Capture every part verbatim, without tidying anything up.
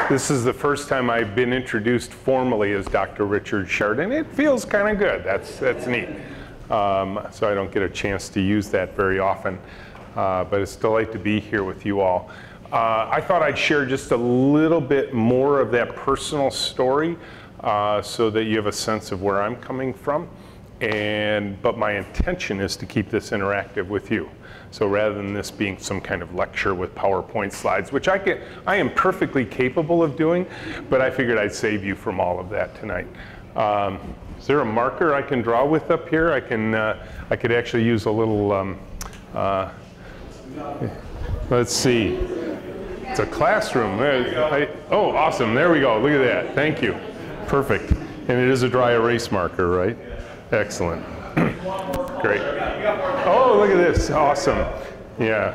This is the first time I've been introduced formally as Doctor Richard Sheridan. It feels kind of good. That's, that's neat. Um, so I don't get a chance to use that very often. Uh, but it's a delight to be here with you all. Uh, I thought I'd share just a little bit more of that personal story uh, so that you have a sense of where I'm coming from. And, but my intention is to keep this interactive with you. So rather than this being some kind of lecture with PowerPoint slides, which I, can, I am perfectly capable of doing, but I figured I'd save you from all of that tonight. Um, is there a marker I can draw with up here? I, can, uh, I could actually use a little, um, uh, let's see. It's a classroom. I, oh, awesome. There we go. Look at that. Thank you. Perfect. And it is a dry erase marker, right? Excellent. Great. Oh, look at this. Awesome. Yeah.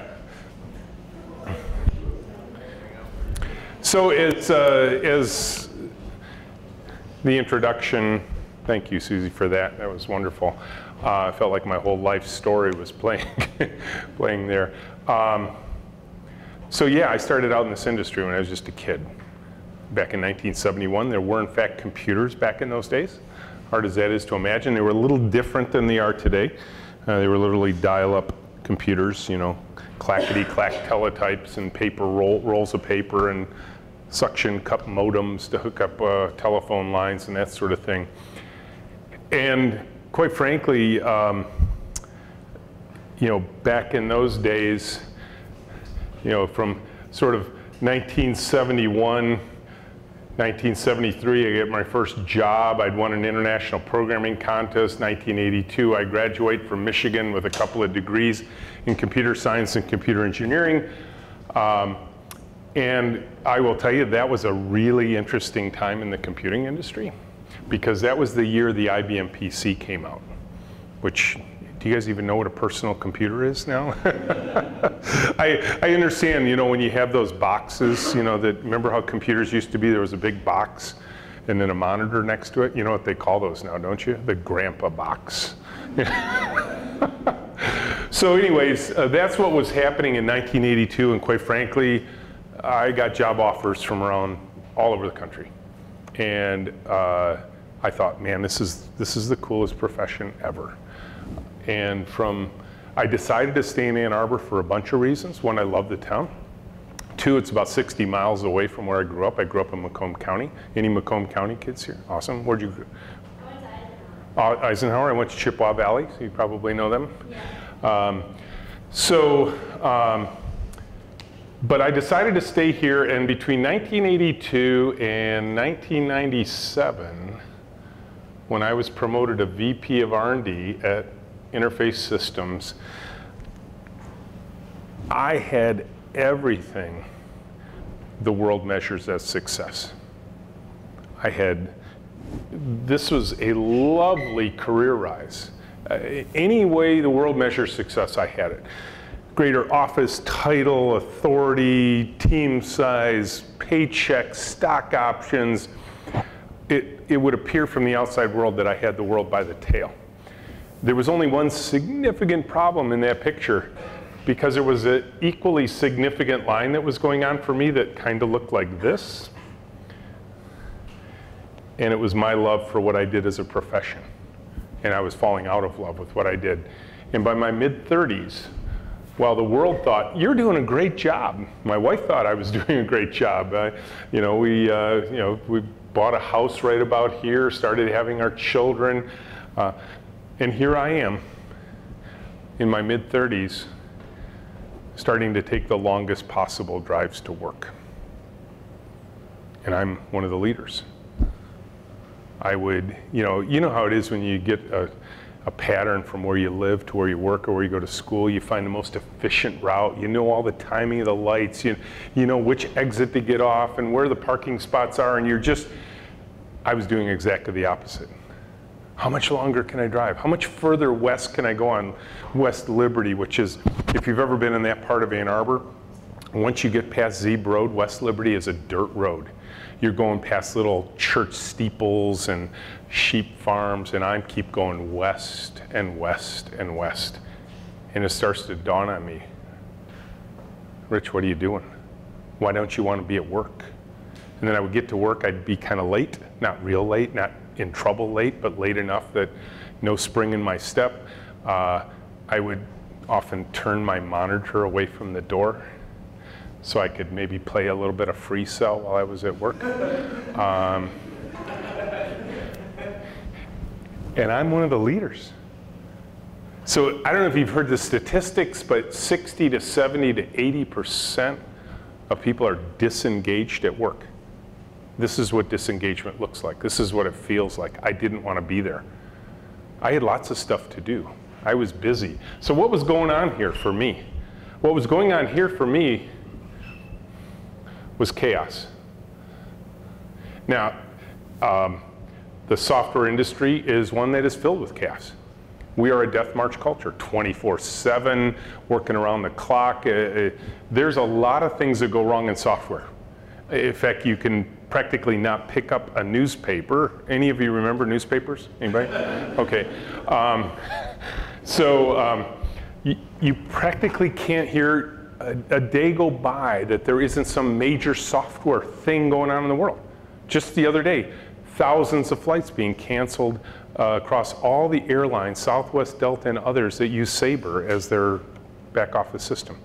So it's uh, as the introduction, thank you, Susie, for that. That was wonderful. Uh, I felt like my whole life story was playing, playing there. Um, so yeah, I started out in this industry when I was just a kid. Back in nineteen seventy-one, there were in fact computers back in those days. Hard as that is to imagine, they were a little different than they are today. Uh, they were literally dial-up computers, you know, clackety-clack teletypes and paper roll, rolls of paper and suction cup modems to hook up uh, telephone lines and that sort of thing. And quite frankly, um, you know, back in those days, you know, from sort of nineteen seventy-one, nineteen seventy-three, I get my first job. I'd won an international programming contest. nineteen eighty-two, I graduate from Michigan with a couple of degrees in computer science and computer engineering. Um, and I will tell you, that was a really interesting time in the computing industry, because that was the year the I B M P C came out, which, do you guys even know what a personal computer is now? I, I understand, you know, when you have those boxes, you know, that, remember how computers used to be? There was a big box and then a monitor next to it. You know what they call those now, don't you? The grandpa box. So anyways, uh, that's what was happening in nineteen eighty-two, and quite frankly, I got job offers from around all over the country. And uh, I thought, man, this is, this is the coolest profession ever. And from, I decided to stay in Ann Arbor for a bunch of reasons. One, I love the town. Two, it's about sixty miles away from where I grew up. I grew up in Macomb County. Any Macomb County kids here? Awesome. Where'd you grow up? I went to Eisenhower. Uh, Eisenhower. I went to Chippewa Valley, so you probably know them. Yeah. Um, so, um, but I decided to stay here, and between nineteen eighty-two and nineteen ninety-seven, when I was promoted to V P of R and D at Interface Systems, I had everything the world measures as success. I had, this was a lovely career rise. Uh, any way the world measures success, I had it. Greater office title, authority, team size, paychecks, stock options. It, it would appear from the outside world that I had the world by the tail. There was only one significant problem in that picture, because there was an equally significant line that was going on for me that kind of looked like this. And it was my love for what I did as a profession. And I was falling out of love with what I did. And by my mid thirties, while the world thought, you're doing a great job, my wife thought I was doing a great job. Uh, you know, we, uh, you know, we bought a house right about here, started having our children. Uh, and here I am, in my mid thirties, starting to take the longest possible drives to work. And I'm one of the leaders. I would, you know, you know how it is when you get a, a pattern from where you live to where you work or where you go to school. You find the most efficient route. You know all the timing of the lights. You, you know which exit to get off and where the parking spots are, and you're just, I was doing exactly the opposite. How much longer can I drive? How much further west can I go on West Liberty, which is, if you've ever been in that part of Ann Arbor, once you get past Zeeb Road, West Liberty is a dirt road. You're going past little church steeples and sheep farms, and I keep going west and west and west. And it starts to dawn on me, Rich, what are you doing? Why don't you want to be at work? And then I would get to work, I'd be kind of late, not real late, not in trouble late, but late enough that no spring in my step. Uh, I would often turn my monitor away from the door so I could maybe play a little bit of free cell while I was at work. Um, and I'm one of the leaders. So I don't know if you've heard the statistics, but sixty to seventy to eighty percent of people are disengaged at work. This is what disengagement looks like. This is what it feels like. I didn't want to be there. I had lots of stuff to do. I was busy. So what was going on here for me? What was going on here for me was chaos. Now, um, the software industry is one that is filled with chaos. We are a death march culture, twenty-four seven, working around the clock. Uh, there's a lot of things that go wrong in software. In fact, you can practically not pick up a newspaper. Any of you remember newspapers? Anybody? Okay. Um, so um, you, you practically can't hear a, a day go by that there isn't some major software thing going on in the world. Just the other day, thousands of flights being canceled uh, across all the airlines, Southwest, Delta, and others that use Sabre as their back office system.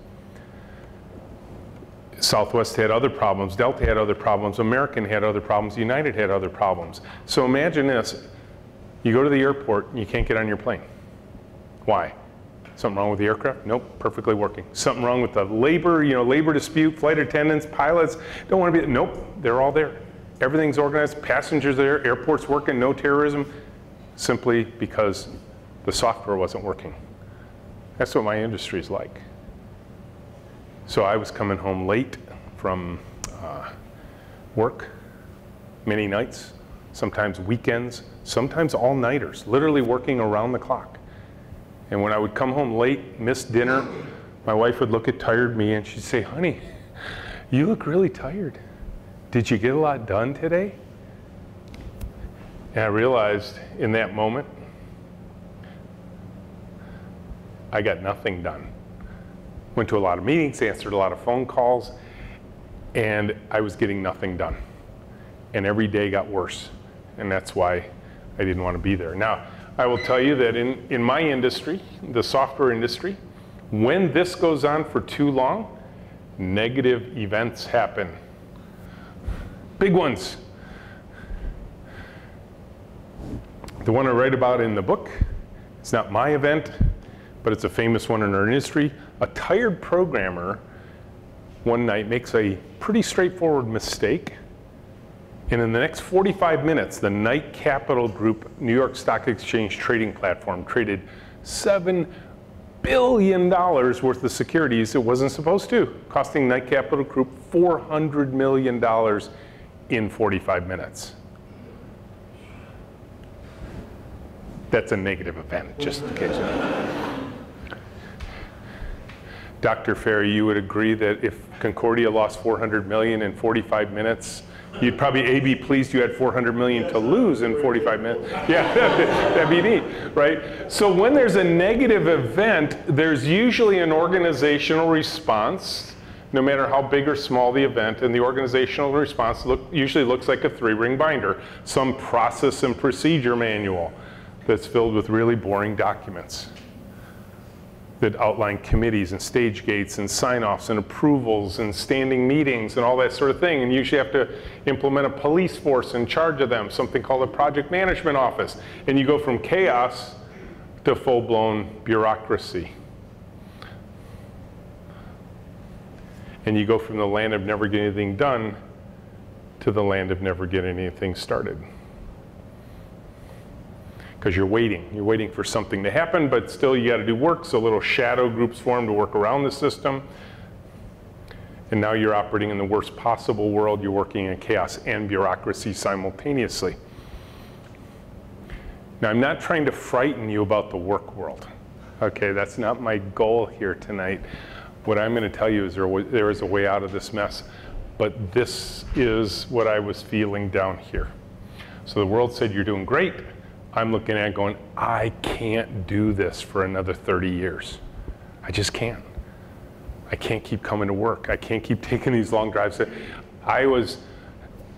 Southwest had other problems, Delta had other problems, American had other problems, United had other problems. So imagine this, you go to the airport and you can't get on your plane. Why? Something wrong with the aircraft? Nope, perfectly working. Something wrong with the labor, you know, labor dispute, flight attendants, pilots, don't want to be, nope, they're all there. Everything's organized, passengers there, airport's working, no terrorism, simply because the software wasn't working. That's what my industry is like. So I was coming home late from uh, work, many nights, sometimes weekends, sometimes all-nighters, literally working around the clock. And when I would come home late, miss dinner, my wife would look at tired me and she'd say, honey, you look really tired. Did you get a lot done today? And I realized in that moment, I got nothing done. Went to a lot of meetings, answered a lot of phone calls, and I was getting nothing done. And every day got worse, and that's why I didn't want to be there. Now, I will tell you that in, in my industry, the software industry, when this goes on for too long, negative events happen. Big ones. The one I write about in the book, it's not my event, but it's a famous one in our industry. A tired programmer one night makes a pretty straightforward mistake, and in the next forty-five minutes, the Knight Capital Group New York Stock Exchange trading platform traded seven billion dollars worth of securities it wasn't supposed to, costing Knight Capital Group four hundred million dollars in forty-five minutes. That's a negative event, just in case you know. Doctor Ferry, you would agree that if Concordia lost four hundred million dollars in forty-five minutes, you'd probably A, be pleased you had four hundred million dollars to lose in forty-five minutes. Yeah, that'd be neat, right? So when there's a negative event, there's usually an organizational response, no matter how big or small the event, and the organizational response look, usually looks like a three-ring binder, some process and procedure manual that's filled with really boring documents that outline committees and stage gates and sign-offs and approvals and standing meetings and all that sort of thing. And you usually have to implement a police force in charge of them, something called a project management office. And you go from chaos to full-blown bureaucracy. And you go from the land of never getting anything done to the land of never getting anything started. Because you're waiting. You're waiting for something to happen, but still you got to do work, so little shadow groups form to work around the system. And now you're operating in the worst possible world. You're working in chaos and bureaucracy simultaneously. Now, I'm not trying to frighten you about the work world. Okay, that's not my goal here tonight. What I'm going to tell you is there, there is a way out of this mess, but this is what I was feeling down here. So the world said, you're doing great. I'm looking at it going, I can't do this for another thirty years. I just can't. I can't keep coming to work. I can't keep taking these long drives. I was,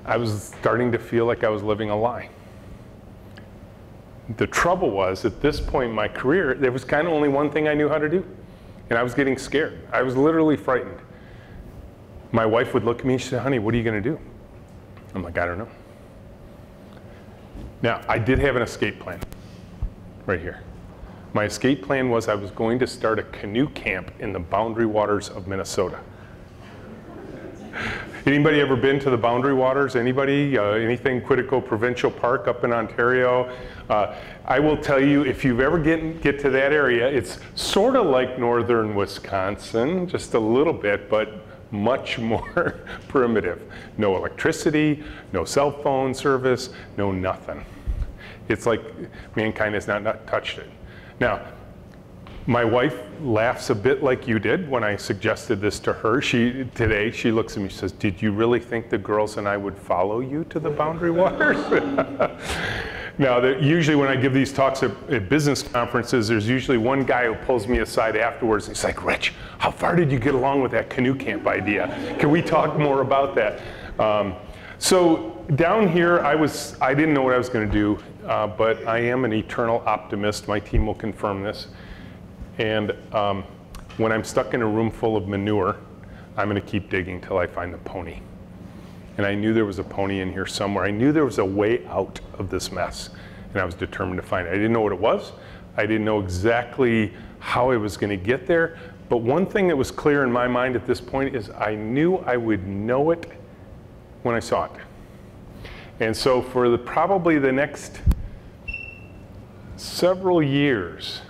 I was starting to feel like I was living a lie. The trouble was, at this point in my career, there was kind of only one thing I knew how to do. And I was getting scared. I was literally frightened. My wife would look at me and she said, honey, what are you going to do? I'm like, I don't know. Now, I did have an escape plan right here. My escape plan was I was going to start a canoe camp in the boundary waters of Minnesota. Anybody ever been to the boundary waters? Anybody? Uh, anything Quetico Provincial Park up in Ontario? Uh, I will tell you, if you've ever get, get to that area, it's sort of like northern Wisconsin, just a little bit, but much more primitive. No electricity, no cell phone service, no nothing. It's like mankind has not, not touched it. Now, my wife laughs a bit like you did when I suggested this to her. She, today, she looks at me and says, did you really think the girls and I would follow you to the boundary waters? Now, the, usually when I give these talks at, at business conferences, there's usually one guy who pulls me aside afterwards and he's like, Rich, how far did you get along with that canoe camp idea? Can we talk more about that? Um, so down here, I, was, I didn't know what I was going to do, uh, but I am an eternal optimist. My team will confirm this. And um, when I'm stuck in a room full of manure, I'm going to keep digging till I find the pony. And I knew there was a pony in here somewhere. I knew there was a way out of this mess, and I was determined to find it. I didn't know what it was. I didn't know exactly how I was going to get there. But one thing that was clear in my mind at this point is I knew I would know it when I saw it. And so for the, probably the next several years,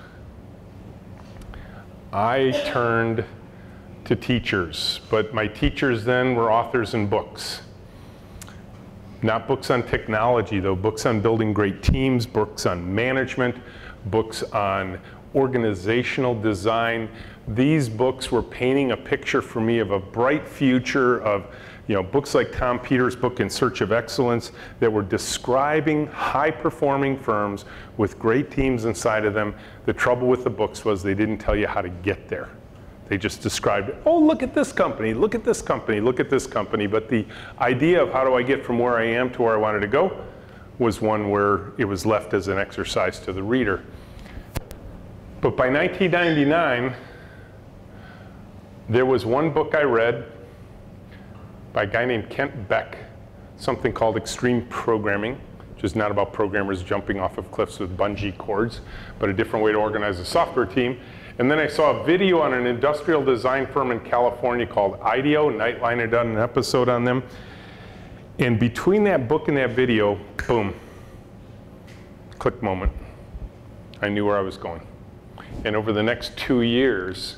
I turned to teachers, but my teachers then were authors in books. Not books on technology, though, books on building great teams, books on management, books on organizational design. These books were painting a picture for me of a bright future of, you know, books like Tom Peters' book In Search of Excellence that were describing high-performing firms with great teams inside of them. The trouble with the books was they didn't tell you how to get there. They just described, oh, look at this company, look at this company, look at this company. But the idea of how do I get from where I am to where I wanted to go was one where it was left as an exercise to the reader. But by nineteen ninety-nine, there was one book I read by a guy named Kent Beck, something called Extreme Programming, which is not about programmers jumping off of cliffs with bungee cords, but a different way to organize a software team. And then I saw a video on an industrial design firm in California called IDEO. Nightline had done an episode on them. And between that book and that video, boom, click moment. I knew where I was going. And over the next two years,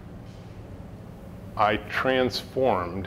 I transformed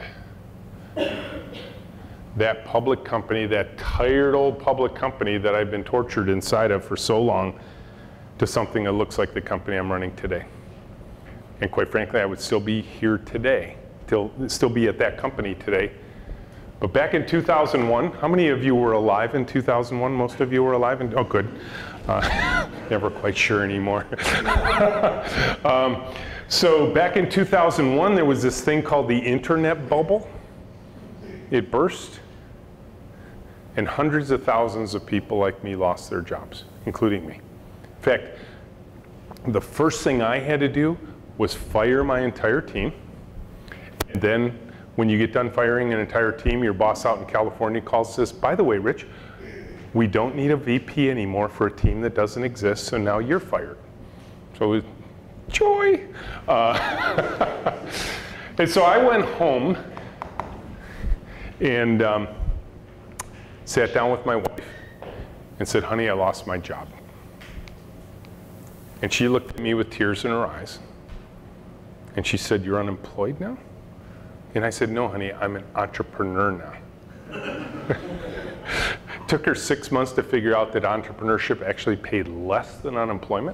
that public company, that tired old public company that I've been tortured inside of for so long, to something that looks like the company I'm running today. And quite frankly, I would still be here today, still, still be at that company today. But back in two thousand one, how many of you were alive in two thousand one? Most of you were alive in, oh good. Uh, never quite sure anymore. um, so back in two thousand one, there was this thing called the internet bubble. It burst, and hundreds of thousands of people like me lost their jobs, including me. In fact, the first thing I had to do was fire my entire team. And then when you get done firing an entire team, your boss out in California calls and says, by the way, Rich, we don't need a V P anymore for a team that doesn't exist, so now you're fired. So it was joy. Uh, and so I went home and um, sat down with my wife and said, honey, I lost my job. And she looked at me with tears in her eyes. And she said, you're unemployed now? And I said, no, honey, I'm an entrepreneur now. Took her six months to figure out that entrepreneurship actually paid less than unemployment.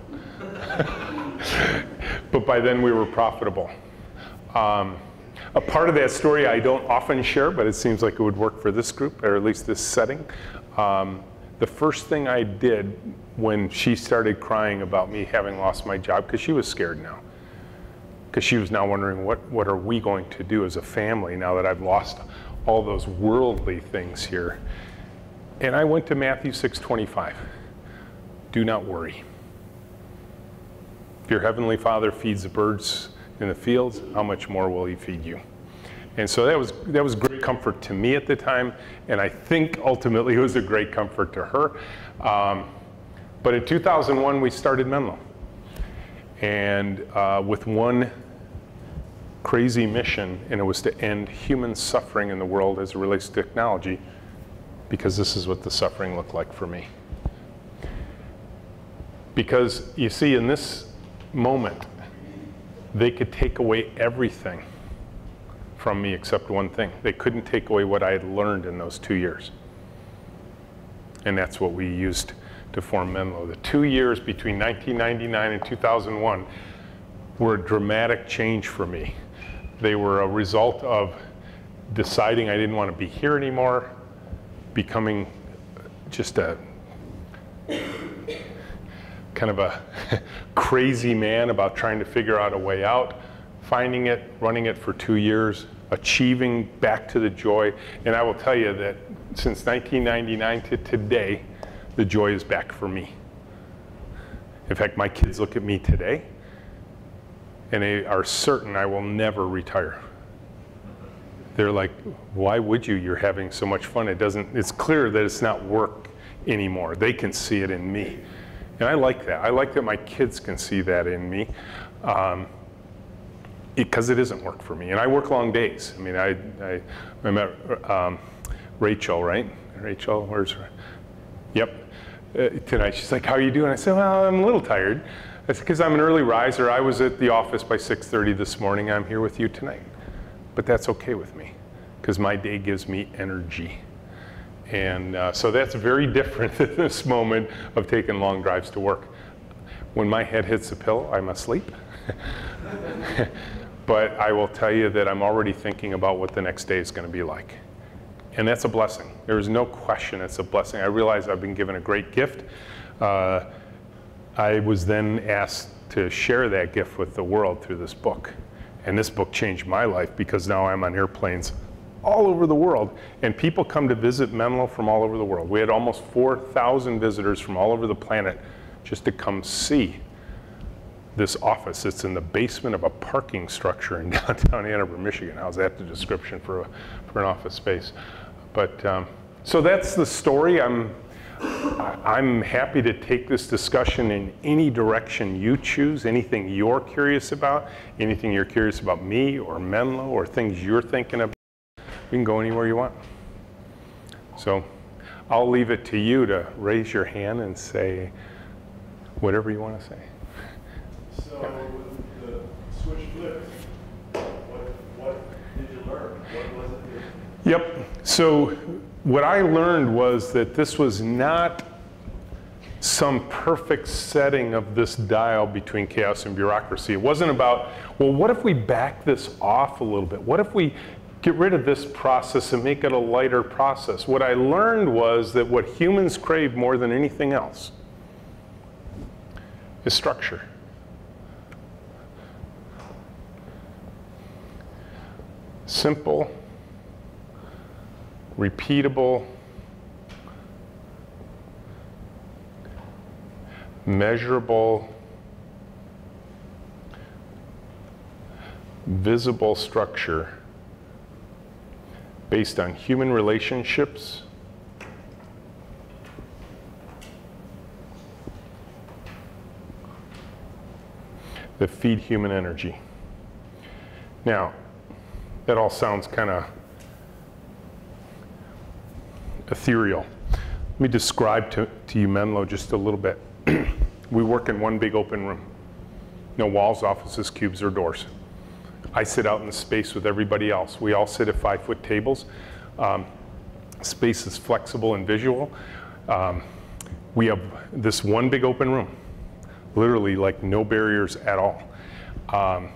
But by then we were profitable. Um, a part of that story I don't often share, but it seems like it would work for this group, or at least this setting. Um, the first thing I did when she started crying about me having lost my job, because she was scared now, because she was now wondering what, what are we going to do as a family now that I've lost all those worldly things here. And I went to Matthew six twenty-five. Do not worry. If your heavenly Father feeds the birds in the fields, how much more will he feed you? And so that was, that was great comfort to me at the time, and I think ultimately it was a great comfort to her. Um, but in two thousand one, we started Menlo. And uh, with one crazy mission, and it was to end human suffering in the world as it relates to technology, because this is what the suffering looked like for me. Because you see, in this moment, they could take away everything from me except one thing. They couldn't take away what I had learned in those two years. And that's what we used to form Menlo. The two years between nineteen ninety-nine and two thousand one were a dramatic change for me. They were a result of deciding I didn't want to be here anymore, becoming just a kind of a crazy man about trying to figure out a way out, finding it, running it for two years, achieving back to the joy. And I will tell you that since nineteen ninety-nine to today, the joy is back for me. In fact, my kids look at me today and they are certain I will never retire. They're like, why would you? You're having so much fun. It doesn't, it's clear that it's not work anymore. They can see it in me. And I like that. I like that my kids can see that in me. Um, because it, it isn't work for me. And I work long days. I mean, I, I, I met um, Rachel, right? Rachel, where's her? Yep. Uh, tonight, she's like, how are you doing? I said, well, I'm a little tired. I said, because I'm an early riser. I was at the office by six thirty this morning. I'm here with you tonight. But that's okay with me, because my day gives me energy. And uh, so that's very different than this moment of taking long drives to work. When my head hits the pillow, I'm asleep. But I will tell you that I'm already thinking about what the next day is going to be like. And that's a blessing. There is no question it's a blessing. I realize I've been given a great gift. Uh, I was then asked to share that gift with the world through this book. And this book changed my life, because now I'm on airplanes all over the world. And people come to visit Menlo from all over the world. We had almost four thousand visitors from all over the planet just to come see this office. It's in the basement of a parking structure in downtown Ann Arbor, Michigan. How's that the description for, a, for an office space? But um, so that's the story. I'm, I'm happy to take this discussion in any direction you choose, anything you're curious about, anything you're curious about me or Menlo or things you're thinking about. You can go anywhere you want. So I'll leave it to you to raise your hand and say whatever you want to say. So with the switch flipped, what, what did you learn? What was it that... Yep. So what I learned was that this was not some perfect setting of this dial between chaos and bureaucracy. It wasn't about, well, what if we back this off a little bit? What if we get rid of this process and make it a lighter process? What I learned was that what humans crave more than anything else is structure. Simple, repeatable, measurable, visible structure based on human relationships, that feed human energy. Now, that all sounds kind of ethereal. Let me describe to, to you Menlo just a little bit. We work in one big open room. No walls, offices, cubes, or doors. I sit out in the space with everybody else. We all sit at five-foot tables. Um, space is flexible and visual. Um, we have this one big open room, literally like no barriers at all. Um,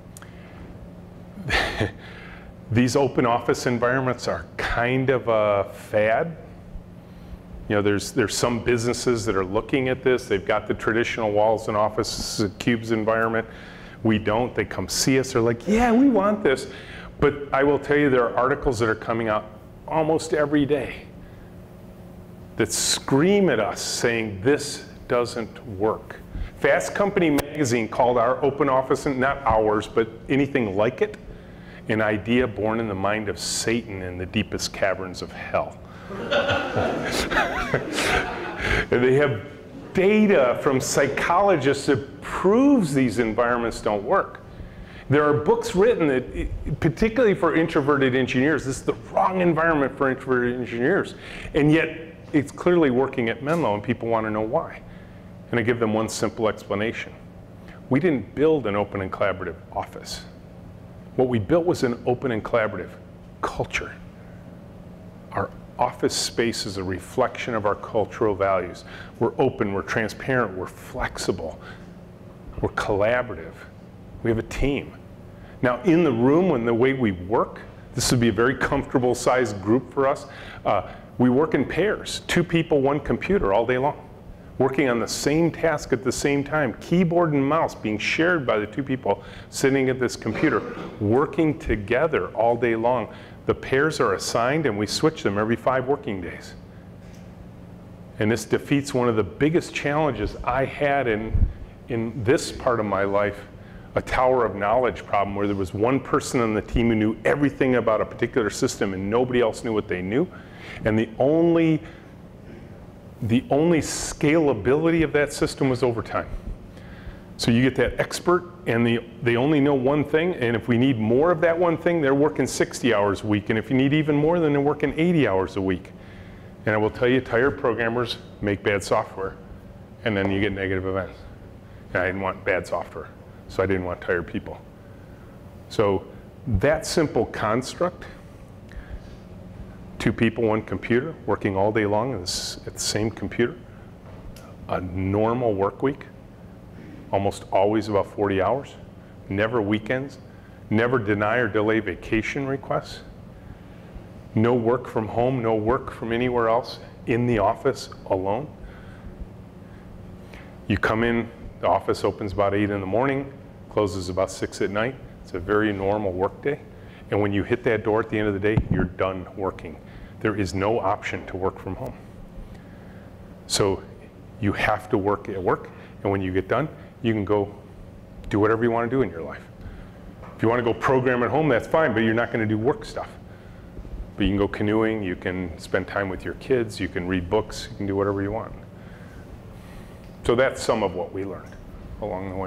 These open office environments are kind of a fad. You know, there's, there's some businesses that are looking at this. They've got the traditional walls and office cubes environment. We don't. They come see us. They're like, yeah, we want this. But I will tell you, there are articles that are coming out almost every day that scream at us saying this doesn't work. Fast Company magazine called our open office, and not ours, but anything like it, an idea born in the mind of Satan in the deepest caverns of hell. And they have data from psychologists that proves these environments don't work. There are books written that, particularly for introverted engineers, this is the wrong environment for introverted engineers. And yet, it's clearly working at Menlo, and people want to know why. And I give them one simple explanation. We didn't build an open and collaborative office. What we built was an open and collaborative culture. Our office space is a reflection of our cultural values. We're open, we're transparent, we're flexible, we're collaborative. We have a team. Now, in the room, when the way we work, this would be a very comfortable sized group for us. Uh, we work in pairs, two people, one computer all day long, working on the same task at the same time, keyboard and mouse being shared by the two people sitting at this computer, working together all day long. The pairs are assigned and we switch them every five working days. And this defeats one of the biggest challenges I had in, in this part of my life, a tower of knowledge problem where there was one person on the team who knew everything about a particular system and nobody else knew what they knew. And the only, the only scalability of that system was over time. So you get that expert and the, they only know one thing, and if we need more of that one thing, they're working sixty hours a week, and if you need even more, then they're working eighty hours a week. And I will tell you, tired programmers make bad software, and then you get negative events. And I didn't want bad software, so I didn't want tired people. So that simple construct, two people, one computer, working all day long at the same computer, a normal work week, almost always about forty hours, never weekends, never deny or delay vacation requests, no work from home, no work from anywhere else, in the office alone. You come in, the office opens about eight in the morning, closes about six at night. It's a very normal work day. And when you hit that door at the end of the day, you're done working. There is no option to work from home. So you have to work at work, and when you get done, you can go do whatever you want to do in your life. If you want to go program at home, that's fine, but you're not going to do work stuff. But you can go canoeing, you can spend time with your kids, you can read books, you can do whatever you want. So that's some of what we learned along the way.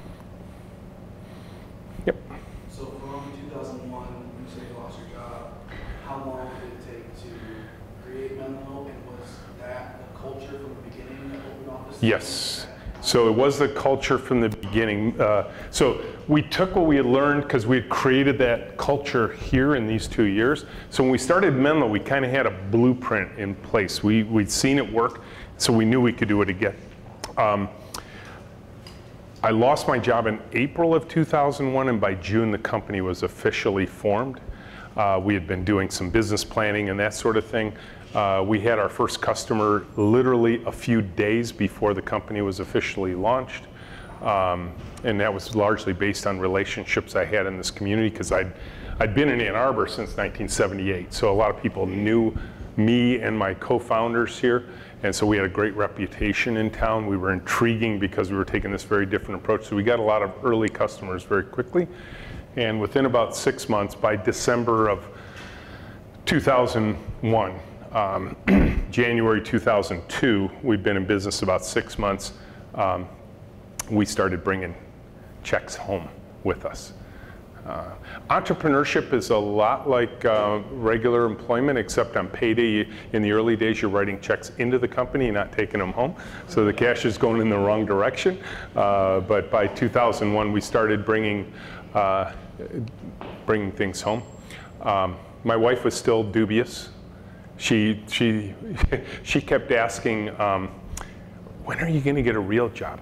Yep. So from two thousand one, when you say you lost your job, how long did it take to create Menlo, and was that the culture from the beginning of Open Office? Yes. So it was the culture from the beginning. Uh, so we took what we had learned because we had created that culture here in these two years. So when we started Menlo, we kind of had a blueprint in place. We, we'd seen it work, so we knew we could do it again. Um, I lost my job in April of two thousand one, and by June the company was officially formed. Uh, we had been doing some business planning and that sort of thing. Uh, we had our first customer literally a few days before the company was officially launched. Um, and that was largely based on relationships I had in this community, because I'd, I'd been in Ann Arbor since nineteen seventy-eight. So a lot of people knew me and my co-founders here. And so we had a great reputation in town. We were intriguing because we were taking this very different approach. So we got a lot of early customers very quickly. And within about six months, by December of two thousand one, um, January two thousand two, we'd been in business about six months. Um, we started bringing checks home with us. Uh, entrepreneurship is a lot like uh, regular employment, except on payday, in the early days, you're writing checks into the company and not taking them home. So the cash is going in the wrong direction. Uh, but by two thousand one, we started bringing, uh, bringing things home. Um, my wife was still dubious. She, she, she kept asking, um, when are you going to get a real job?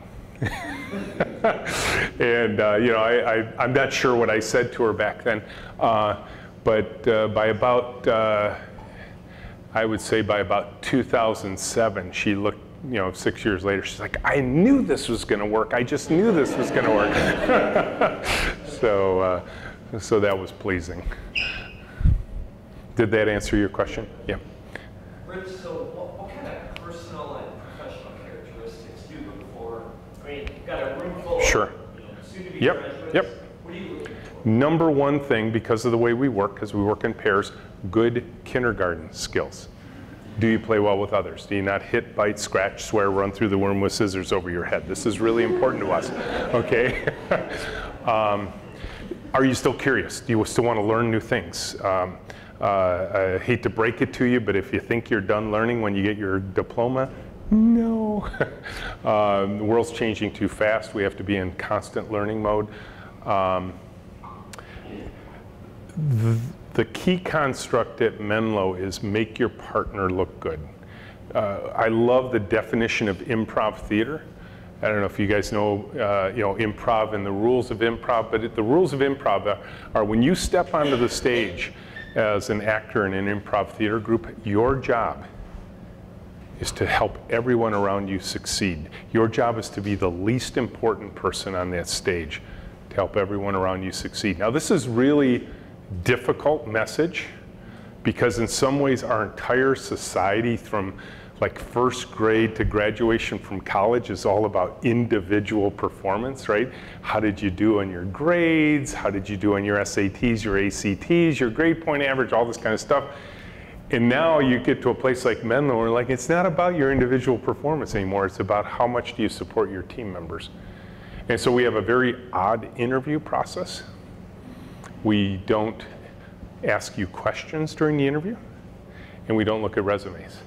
And uh, you know, I, I, I'm not sure what I said to her back then, uh, but uh, by about, uh, I would say by about two thousand seven, she looked, you know, six years later, she's like, I knew this was going to work. I just knew this was going to work. So, uh, So that was pleasing. Did that answer your question? Yeah. Rich, so what, what kind of personal and professional characteristics do you look for? I mean, you've got a room full Sure. of you know, soon-to-be Yep, graduates. yep. What are you looking for? Number one thing, because of the way we work, because we work in pairs, good kindergarten skills. Do you play well with others? Do you not hit, bite, scratch, swear, run through the room with scissors over your head? This is really important to us, okay? um, are you still curious? Do you still want to learn new things? Um, uh, I hate to break it to you, but if you think you're done learning when you get your diploma, no. um, the world's changing too fast. We have to be in constant learning mode. Um, the, The key construct at Menlo is make your partner look good. Uh, I love the definition of improv theater. I don't know if you guys know, uh, you know, improv and the rules of improv, but it, the rules of improv are, are when you step onto the stage as an actor in an improv theater group, your job is to help everyone around you succeed. Your job is to be the least important person on that stage to help everyone around you succeed. Now, this is really difficult message because in some ways our entire society from like first grade to graduation from college is all about individual performance, right? How did you do on your grades? How did you do on your S A Ts, your A C Ts, your grade point average, all this kind of stuff. And now you get to a place like Menlo where like it's not about your individual performance anymore, it's about how much do you support your team members. And so we have a very odd interview process. We don't ask you questions during the interview, and we don't look at resumes.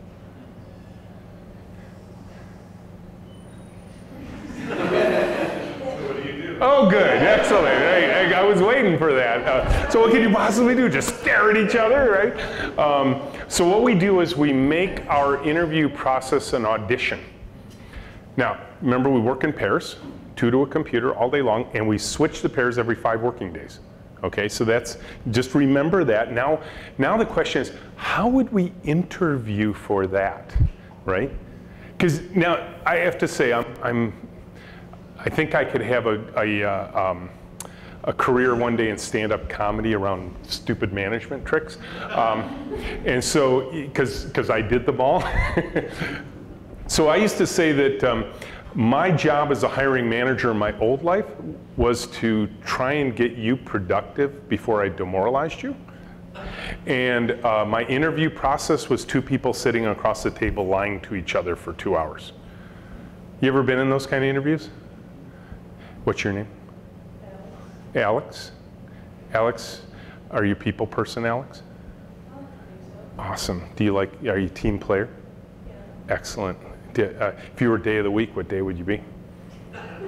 What do you do? Oh, good, excellent. I, I, I was waiting for that. Uh, so what can you possibly do? Just stare at each other, right? Um, so what we do is we make our interview process an audition. Now, remember we work in pairs, two to a computer all day long, and we switch the pairs every five working days. Okay, so that's, just remember that. Now, now the question is, how would we interview for that, right? Because now I have to say, I'm, I'm, I think I could have a, a, uh, um, a career one day in stand-up comedy around stupid management tricks. Um, and so, because because I did them all. So I used to say that um, my job as a hiring manager in my old life was to try and get you productive before I demoralized you. And uh, my interview process was two people sitting across the table lying to each other for two hours. You ever been in those kind of interviews? What's your name? Alex. Alex? Alex, are you a people person, Alex? I don't think so. Awesome. Do you like, are you a team player? Yeah. Excellent. Uh, if you were day of the week, what day would you be? Probably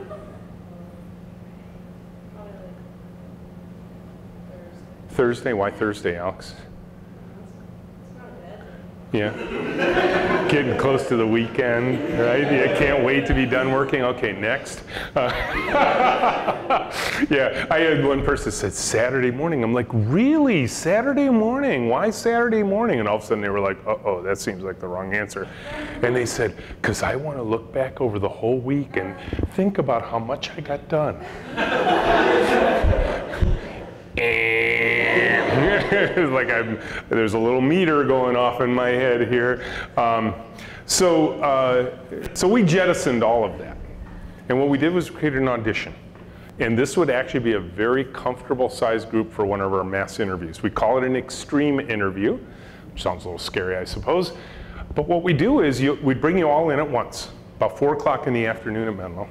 like Thursday. Thursday? Why Thursday, Alex? It's not a bad day. Yeah. Getting close to the weekend, right? You can't wait to be done working. Okay, next. Uh, yeah, I had one person that said Saturday morning. I'm like, really? Saturday morning? Why Saturday morning? And all of a sudden they were like, uh-oh, that seems like the wrong answer. And they said, because I want to look back over the whole week and think about how much I got done. It's like I'm, there's a little meter going off in my head here. Um, so, uh, so we jettisoned all of that. And what we did was create an audition. And this would actually be a very comfortable sized group for one of our mass interviews. We call it an extreme interview, which sounds a little scary, I suppose. But what we do is you, we bring you all in at once, about four o'clock in the afternoon at Menlo,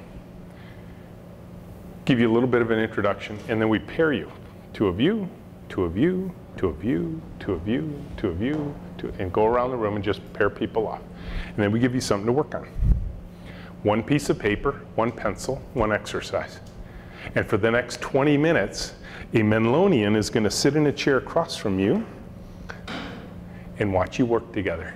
give you a little bit of an introduction, and then we pair you to a view, to a view, to a view, to a view, to a view, to, and go around the room and just pair people off. And then we give you something to work on. One piece of paper, one pencil, one exercise. And for the next twenty minutes, a Menlonian is going to sit in a chair across from you and watch you work together.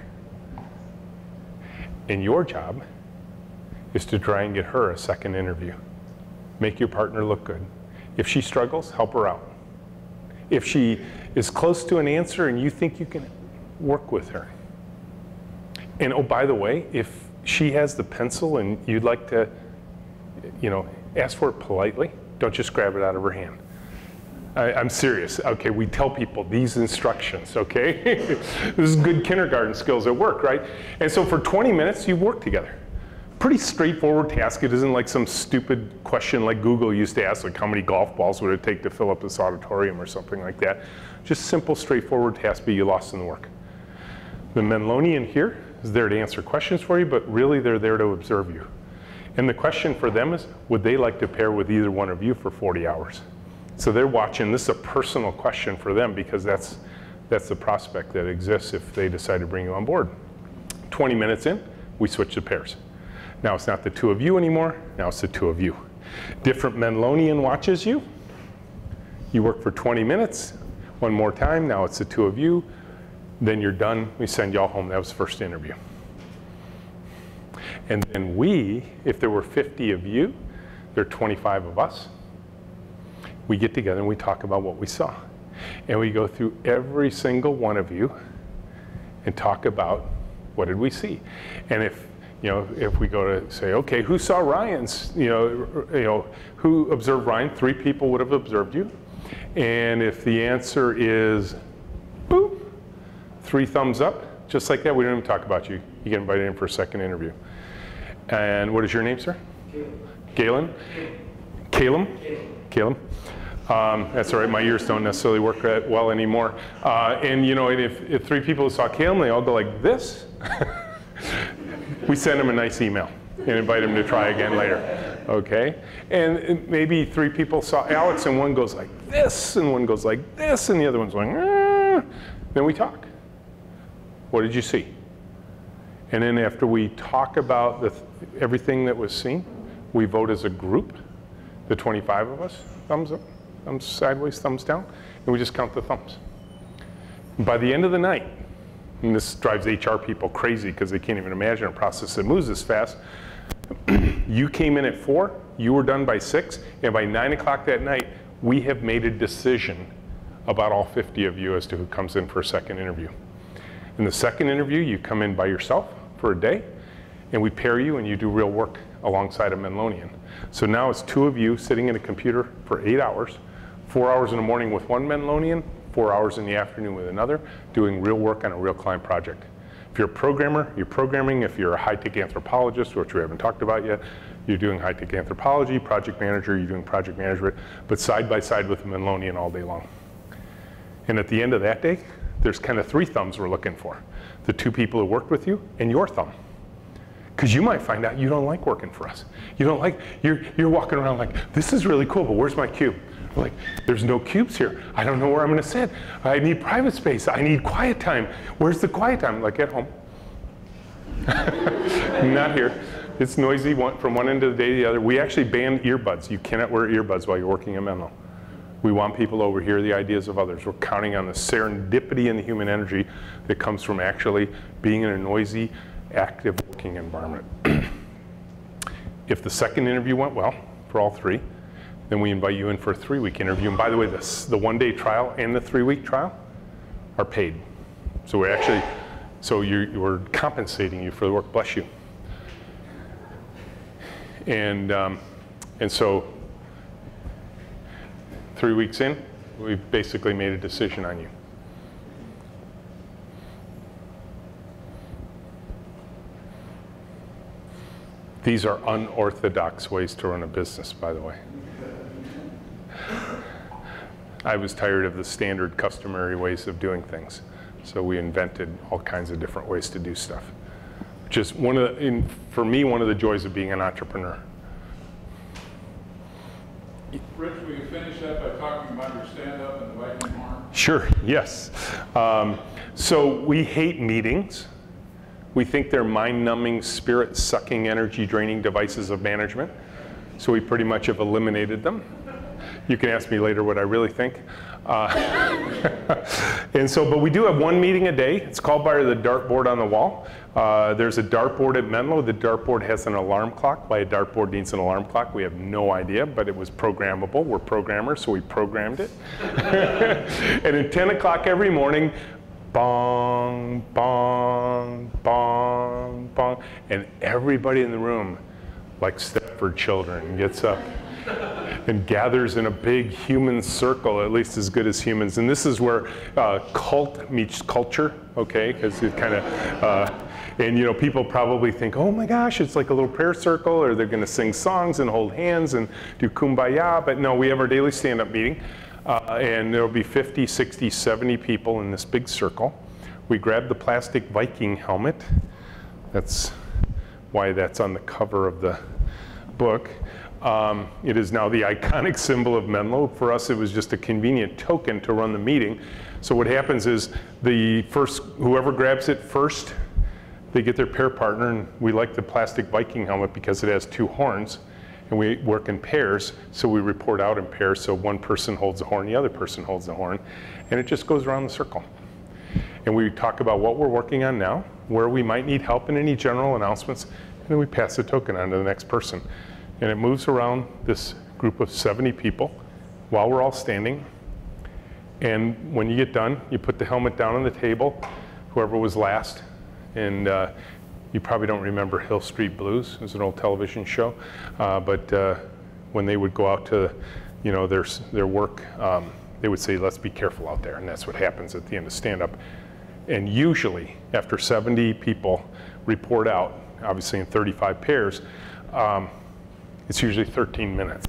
And your job is to try and get her a second interview. Make your partner look good. If she struggles, help her out. If she is close to an answer and you think you can work with her. And oh, by the way, if she has the pencil and you'd like to, you know, ask for it politely, don't just grab it out of her hand. I, I'm serious. Okay, we tell people these instructions, okay? This is good kindergarten skills at work, right? And so for twenty minutes, you work together. Pretty straightforward task. It isn't like some stupid question like Google used to ask, like how many golf balls would it take to fill up this auditorium or something like that. Just simple, straightforward task, but you lost in the work. The Menlonian here is there to answer questions for you, but really they're there to observe you. And the question for them is, would they like to pair with either one of you for forty hours? So they're watching. This is a personal question for them because that's, that's the prospect that exists if they decide to bring you on board. twenty minutes in, we switch to pairs. Now it's not the two of you anymore, now it's the two of you. Different Menlonian watches you. You work for twenty minutes, one more time, now it's the two of you. Then you're done, we send y'all home. That was the first interview. And then we, if there were fifty of you, there are twenty-five of us. We get together and we talk about what we saw. And we go through every single one of you and talk about what did we see. And if, you know, if we go to say, okay, who saw Ryan's, you know, you know, who observed Ryan? Three people would have observed you. And if the answer is, boop, three thumbs up, just like that, we don't even talk about you. You get invited in for a second interview. And what is your name, sir? Galen. Caleb? Caleb. Um, that's all right, my ears don't necessarily work that well anymore. Uh, and you know, if, if three people saw Caleb, they all go like this, we send them a nice email and invite them to try again later, okay? And maybe three people saw Alex and one goes like this and one goes like this and the other one's going, ah. Then we talk. What did you see? And then after we talk about the th everything that was seen, we vote as a group, the twenty-five of us, thumbs up, thumbs sideways, thumbs down, and we just count the thumbs. And by the end of the night, and this drives H R people crazy because they can't even imagine a process that moves this fast, you came in at four, you were done by six, and by nine o'clock that night, we have made a decision about all fifty of you as to who comes in for a second interview. In the second interview, you come in by yourself for a day, and we pair you and you do real work alongside a Menlonian. So now it's two of you sitting in a computer for eight hours, four hours in the morning with one Menlonian, four hours in the afternoon with another, doing real work on a real client project. If you're a programmer, you're programming. If you're a high-tech anthropologist, which we haven't talked about yet, you're doing high-tech anthropology. Project manager, you're doing project management, but side by side with a Menlonian all day long. And at the end of that day, there's kind of three thumbs we're looking for. The two people who worked with you and your thumb. Because you might find out you don't like working for us. You don't like, you're, you're walking around like, this is really cool, but where's my cube? We're like, there's no cubes here. I don't know where I'm gonna sit. I need private space. I need quiet time. Where's the quiet time? Like at home. Not here. It's noisy one, from one end of the day to the other. We actually banned earbuds. You cannot wear earbuds while you're working in Menlo. We want people to overhear the ideas of others. We're counting on the serendipity and the human energy that comes from actually being in a noisy, active working environment. If the second interview went well for all three, then we invite you in for a three-week interview. And by the way, this, the one-day trial and the three-week trial are paid. So we're actually, so you're, we're compensating you for the work. Bless you. And, um, and so three weeks in, we've basically made a decision on you. These are unorthodox ways to run a business, by the way. I was tired of the standard customary ways of doing things. So we invented all kinds of different ways to do stuff. Which is one of the, in, for me, one of the joys of being an entrepreneur. Rich, will you finish up by talking about your stand-up and the Viking horn? Sure, yes. Um, so we hate meetings. We think they're mind-numbing, spirit-sucking, energy-draining devices of management. So we pretty much have eliminated them. You can ask me later what I really think. Uh, and so, but we do have one meeting a day. It's called by the dartboard on the wall. Uh, there's a dartboard at Menlo. The dartboard has an alarm clock. Why a dartboard needs an alarm clock, we have no idea, but it was programmable. We're programmers, so we programmed it. And at ten o'clock every morning, bong, bong, bong, bong, and everybody in the room, like Stepford children, gets up and gathers in a big human circle, at least as good as humans. And this is where uh, cult meets culture, okay? Because it kind of, uh, and you know, people probably think, oh my gosh, it's like a little prayer circle, or they're going to sing songs and hold hands and do kumbaya. But no, we have our daily stand-up meeting, uh, and there'll be fifty, sixty, seventy people in this big circle. We grab the plastic Viking helmet. That's why that's on the cover of the book. Um, it is now the iconic symbol of Menlo. For us, it was just a convenient token to run the meeting. So what happens is the first, whoever grabs it first, they get their pair partner, and we like the plastic Viking helmet because it has two horns, and we work in pairs, so we report out in pairs, so one person holds the horn, the other person holds the horn, and it just goes around the circle. And we talk about what we're working on now, where we might need help, and any general announcements, and then we pass the token on to the next person. And it moves around this group of seventy people while we're all standing. And when you get done, you put the helmet down on the table, whoever was last. And uh, you probably don't remember Hill Street Blues. It was an old television show. Uh, but uh, when they would go out to, you know, their, their work, um, they would say, let's be careful out there. And that's what happens at the end of stand-up. And usually, after seventy people report out, obviously in thirty-five pairs, um, it's usually thirteen minutes.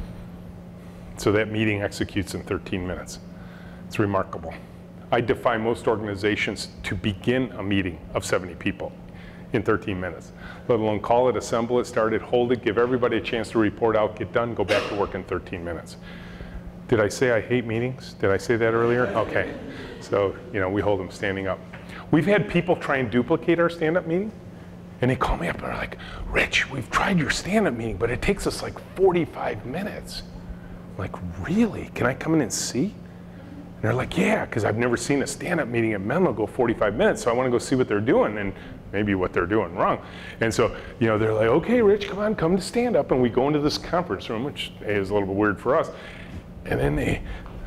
So that meeting executes in thirteen minutes. It's remarkable. I defy most organizations to begin a meeting of seventy people in thirteen minutes, let alone call it, assemble it, start it, hold it, give everybody a chance to report out, get done, go back to work in thirteen minutes. Did I say I hate meetings? Did I say that earlier? Okay. So, you know, we hold them standing up. We've had people try and duplicate our stand-up meeting, and they call me up and they're like, Rich, we've tried your stand-up meeting, but it takes us like forty-five minutes. I'm like, really? Can I come in and see? And they're like, yeah, because I've never seen a stand-up meeting at Menlo go forty-five minutes, so I want to go see what they're doing and maybe what they're doing wrong. And so, you know, they're like, okay, Rich, come on, come to stand-up. And we go into this conference room, which is a little bit weird for us. And then they,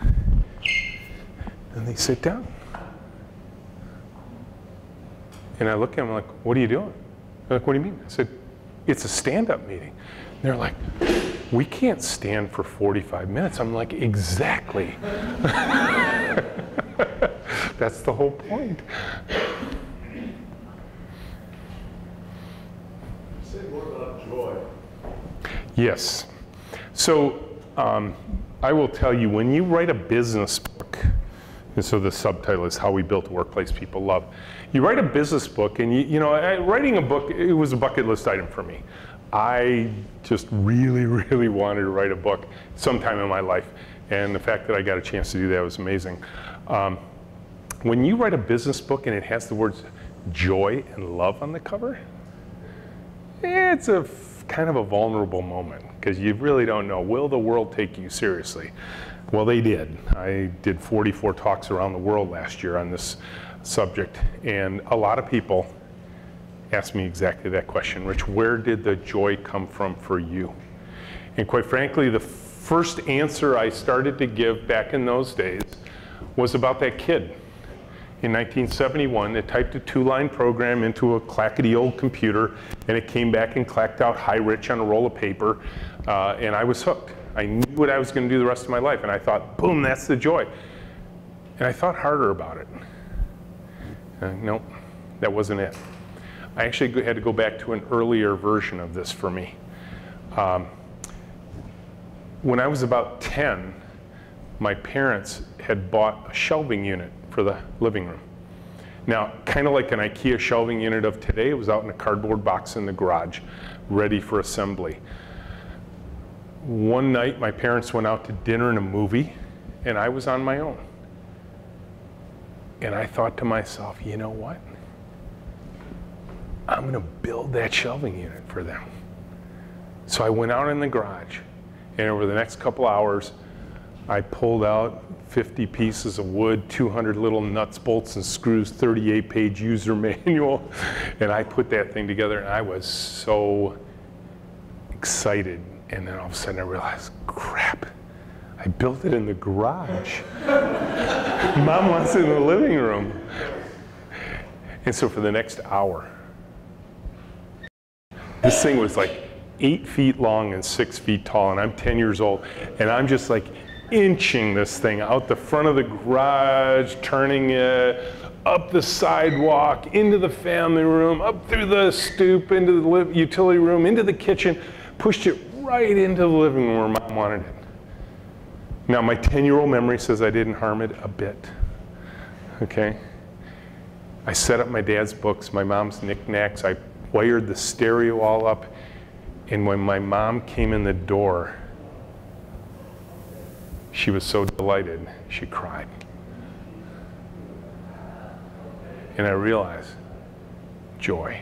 and they sit down. And I look at them like, what are you doing? They're like, what do you mean? I said, it's a stand-up meeting. And they're like, we can't stand for forty-five minutes. I'm like, exactly. That's the whole point. Say more about joy. Yes. So um, I will tell you, when you write a business book, and so the subtitle is How We Built a Workplace People Love. You write a business book, and you, you know, I, writing a book, it was a bucket list item for me. I just really, really wanted to write a book sometime in my life. And the fact that I got a chance to do that was amazing. Um, when you write a business book and it has the words joy and love on the cover, it's a kind of a vulnerable moment, because you really don't know, will the world take you seriously? Well, they did. I did forty-four talks around the world last year on this subject, and a lot of people asked me exactly that question. Rich, where did the joy come from for you? And quite frankly, the first answer I started to give back in those days was about that kid in nineteen seventy-one that typed a two-line program into a clackety old computer, and it came back and clacked out "Hi, Rich" on a roll of paper, uh, and I was hooked. I knew what I was going to do the rest of my life, and I thought, boom, that's the joy. And I thought harder about it. Uh, nope, that wasn't it. I actually had to go back to an earlier version of this for me. Um, when I was about ten, my parents had bought a shelving unit for the living room. Now, kind of like an IKEA shelving unit of today, it was out in a cardboard box in the garage, ready for assembly. One night, my parents went out to dinner and a movie, and I was on my own. And I thought to myself, you know what? I'm gonna build that shelving unit for them. So I went out in the garage, and over the next couple hours, I pulled out fifty pieces of wood, two hundred little nuts, bolts, and screws, thirty-eight page user manual, and I put that thing together, and I was so excited. And then all of a sudden I realized, crap, I built it in the garage. Mom wants it in the living room. And so for the next hour, this thing was like eight feet long and six feet tall, and I'm ten years old, and I'm just like inching this thing out the front of the garage, turning it up the sidewalk, into the family room, up through the stoop, into the li- utility room, into the kitchen, pushed it right into the living room where Mom wanted it. Now, my ten-year-old memory says I didn't harm it a bit, okay? I set up my dad's books, my mom's knickknacks, I wired the stereo all up, and when my mom came in the door, she was so delighted, she cried. And I realized, joy.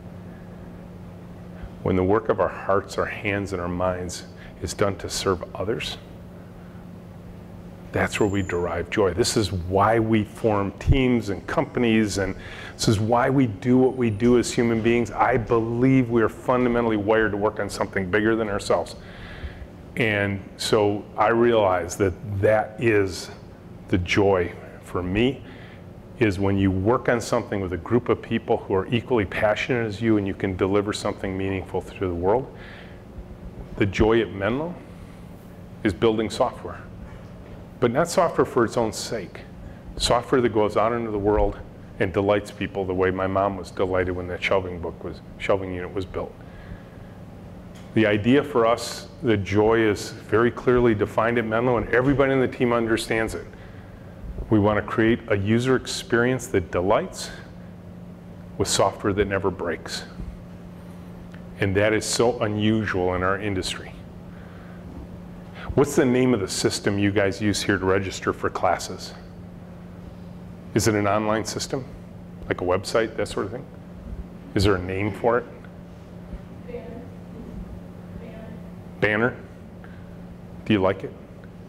When the work of our hearts, our hands, and our minds is done to serve others, that's where we derive joy. This is why we form teams and companies, and this is why we do what we do as human beings. I believe we are fundamentally wired to work on something bigger than ourselves. And so I realize that that is the joy for me, is when you work on something with a group of people who are equally passionate as you and you can deliver something meaningful to the world. The joy at Menlo is building software, but not software for its own sake. Software that goes out into the world and delights people the way my mom was delighted when that shelving book was, shelving unit was built. The idea for us, the joy is very clearly defined at Menlo, and everybody in the team understands it. We want to create a user experience that delights with software that never breaks. And that is so unusual in our industry. What's the name of the system you guys use here to register for classes? Is it an online system? Like a website, that sort of thing? Is there a name for it? Banner. Banner. Banner? Do you like it?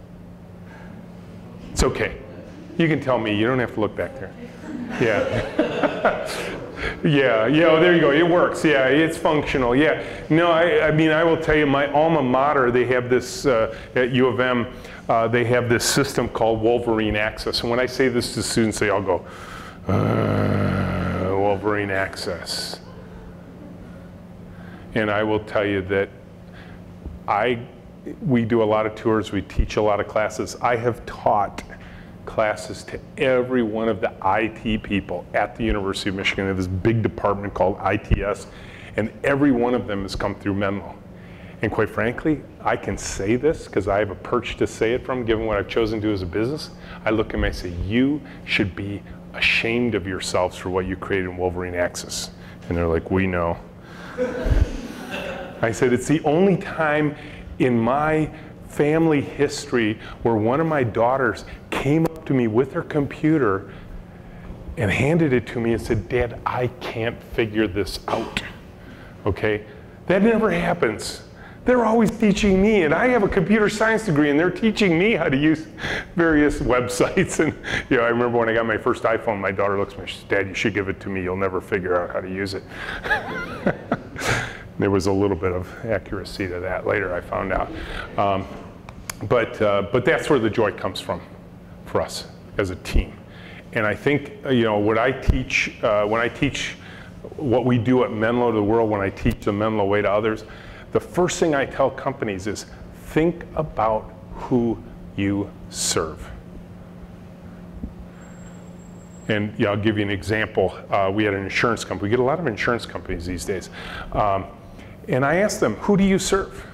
It's okay. You can tell me, you don't have to look back there. Yeah. yeah, yeah, oh, there you go, it works, yeah, it's functional, yeah. No, I, I mean, I will tell you, my alma mater, they have this, uh, at U of M, uh, they have this system called Wolverine Access. And when I say this to students, they all go, uh, Wolverine Access. And I will tell you that I, we do a lot of tours, we teach a lot of classes. I have taught classes to every one of the I T people at the University of Michigan. They have this big department called I T S, and every one of them has come through Menlo. And quite frankly, I can say this because I have a perch to say it from, given what I've chosen to do as a business. I look at them and I say, you should be ashamed of yourselves for what you created in Wolverine Access. And they're like, we know. I said, it's the only time in my family history where one of my daughters came up to me with her computer and handed it to me and said, Dad, I can't figure this out, okay? That never happens. They're always teaching me, and I have a computer science degree, and they're teaching me how to use various websites. And you know, I remember when I got my first iPhone, my daughter looks at me, she says, Dad, you should give it to me. You'll never figure out how to use it. There was a little bit of accuracy to that later, I found out. Um, but, uh, but that's where the joy comes from for us as a team. And I think, you know, what I teach, uh, when I teach what we do at Menlo to the world, when I teach the Menlo way to others, the first thing I tell companies is think about who you serve. And yeah, I'll give you an example. Uh, we had an insurance company. We get a lot of insurance companies these days. Um, and I asked them, who do you serve?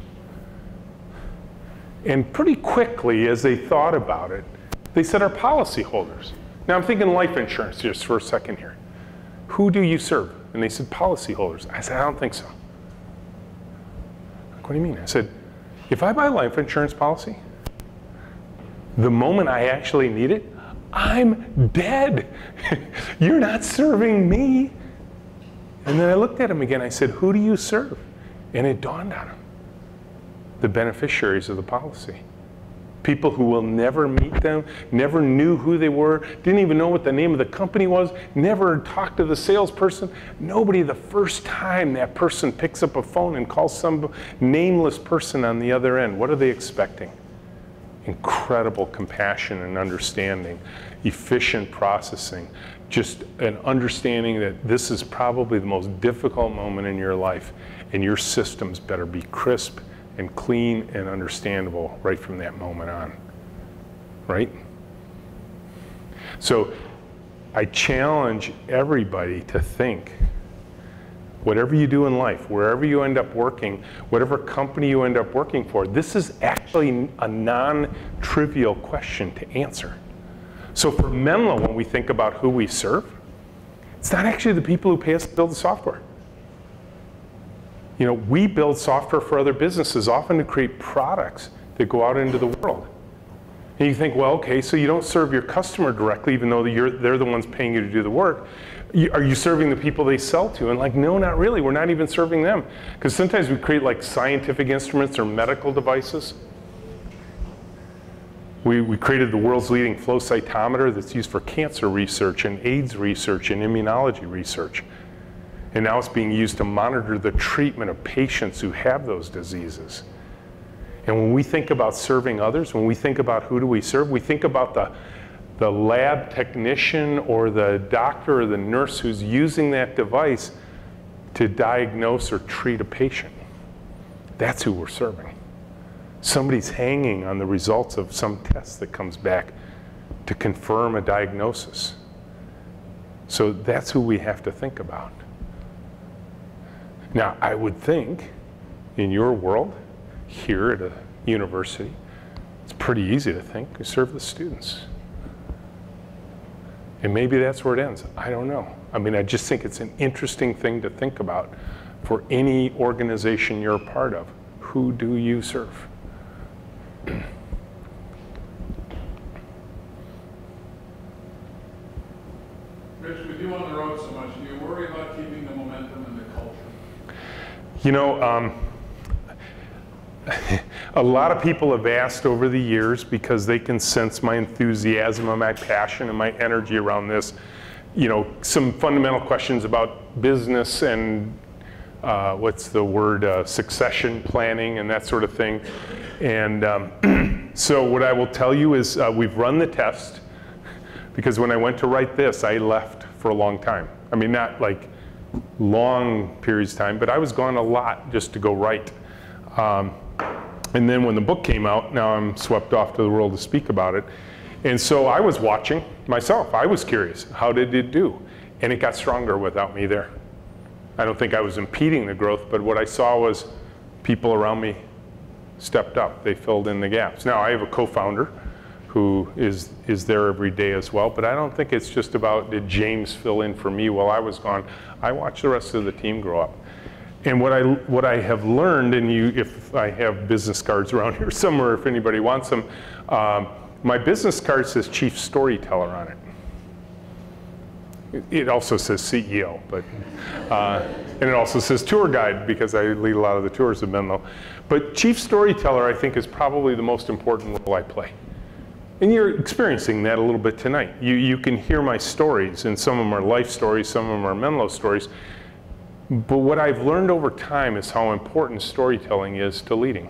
And pretty quickly, as they thought about it, they said our policyholders. Now I'm thinking life insurance just for a second here. Who do you serve? And they said policyholders. I said, I don't think so. Like, what do you mean? I said, if I buy a life insurance policy, the moment I actually need it, I'm dead. You're not serving me. And then I looked at him again. I said, who do you serve? And it dawned on him. The beneficiaries of the policy. People who will never meet them, never knew who they were, didn't even know what the name of the company was, never talked to the salesperson. Nobody, the first time that person picks up a phone and calls some nameless person on the other end, what are they expecting? Incredible compassion and understanding, efficient processing, just an understanding that this is probably the most difficult moment in your life, and your systems better be crisp and clean and understandable right from that moment on, right? So I challenge everybody to think, whatever you do in life, wherever you end up working, whatever company you end up working for, this is actually a non-trivial question to answer. So for Menlo, when we think about who we serve, it's not actually the people who pay us to build the software. You know, we build software for other businesses, often to create products that go out into the world. And you think, well, okay, so you don't serve your customer directly, even though you're, they're the ones paying you to do the work. You, are you serving the people they sell to? And like, no, not really. We're not even serving them. Because sometimes we create like scientific instruments or medical devices. We, we created the world's leading flow cytometer that's used for cancer research and AIDS research and immunology research. And now it's being used to monitor the treatment of patients who have those diseases. And when we think about serving others, when we think about who do we serve, we think about the, the lab technician or the doctor or the nurse who's using that device to diagnose or treat a patient. That's who we're serving. Somebody's hanging on the results of some test that comes back to confirm a diagnosis. So that's who we have to think about. Now, I would think in your world, here at a university, it's pretty easy to think, you serve the students. And maybe that's where it ends. I don't know. I mean, I just think it's an interesting thing to think about for any organization you're a part of. Who do you serve? Rich, with you on the road so much, do you worry about keeping the momentum and the culture? You know, um, a lot of people have asked over the years, because they can sense my enthusiasm and my passion and my energy around this, you know, some fundamental questions about business and uh, what's the word, uh, succession planning and that sort of thing. And um, so what I will tell you is uh, we've run the test, because when I went to write this, I left for a long time. I mean, not like long periods of time, but I was gone a lot just to go write. Um, and then when the book came out, now I'm swept off to the world to speak about it. And so I was watching myself. I was curious, how did it do? And it got stronger without me there. I don't think I was impeding the growth, but what I saw was people around me stepped up. They filled in the gaps. Now I have a co-founder who is, is there every day as well, but I don't think it's just about, did James fill in for me while I was gone? I watched the rest of the team grow up. And what I, what I have learned, and you, if I have business cards around here somewhere, if anybody wants them, um, my business card says Chief Storyteller on it. It also says C E O, but, uh, and it also says tour guide, because I lead a lot of the tours of Menlo. But Chief Storyteller, I think, is probably the most important role I play. And you're experiencing that a little bit tonight. You, you can hear my stories, and some of them are life stories, some of them are Menlo stories. But what I've learned over time is how important storytelling is to leading.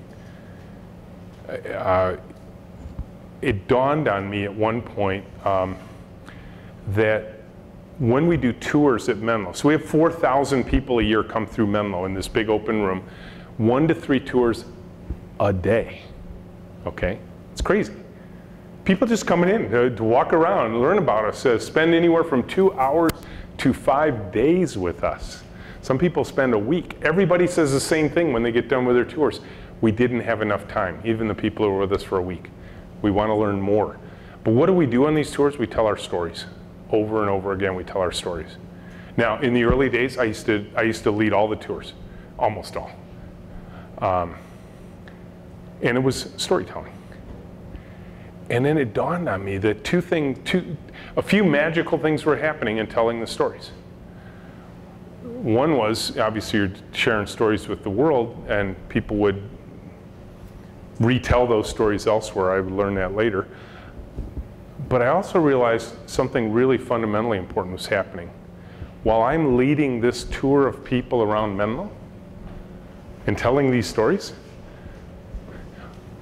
Uh, it dawned on me at one point um, that when we do tours at Menlo, so we have four thousand people a year come through Menlo in this big open room, one to three tours a day, okay? It's crazy. People just coming in to, to walk around and learn about us, uh, spend anywhere from two hours to five days with us. Some people spend a week. Everybody says the same thing when they get done with their tours. We didn't have enough time, even the people who were with us for a week. We want to learn more. But what do we do on these tours? We tell our stories. Over and over again, we tell our stories. Now, in the early days, I used to, I used to lead all the tours, almost all. Um, and it was storytelling. And then it dawned on me that two things, two, a few magical things were happening in telling the stories. One was, obviously, you're sharing stories with the world, and people would retell those stories elsewhere. I would learn that later. But I also realized something really fundamentally important was happening. While I'm leading this tour of people around Menlo and telling these stories,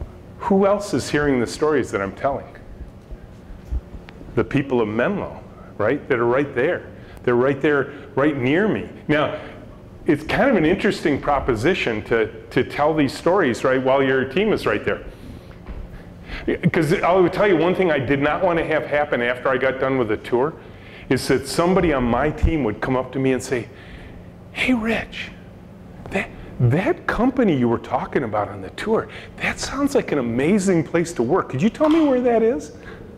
who else is hearing the stories that I'm telling? The people of Menlo right? That are right there. They're right there, right near me. Now, it's kind of an interesting proposition to, to tell these stories, right, while your team is right there. Because I will tell you one thing I did not want to have happen after I got done with the tour is that somebody on my team would come up to me and say, hey, Rich, that, that company you were talking about on the tour, that sounds like an amazing place to work. Could you tell me where that is?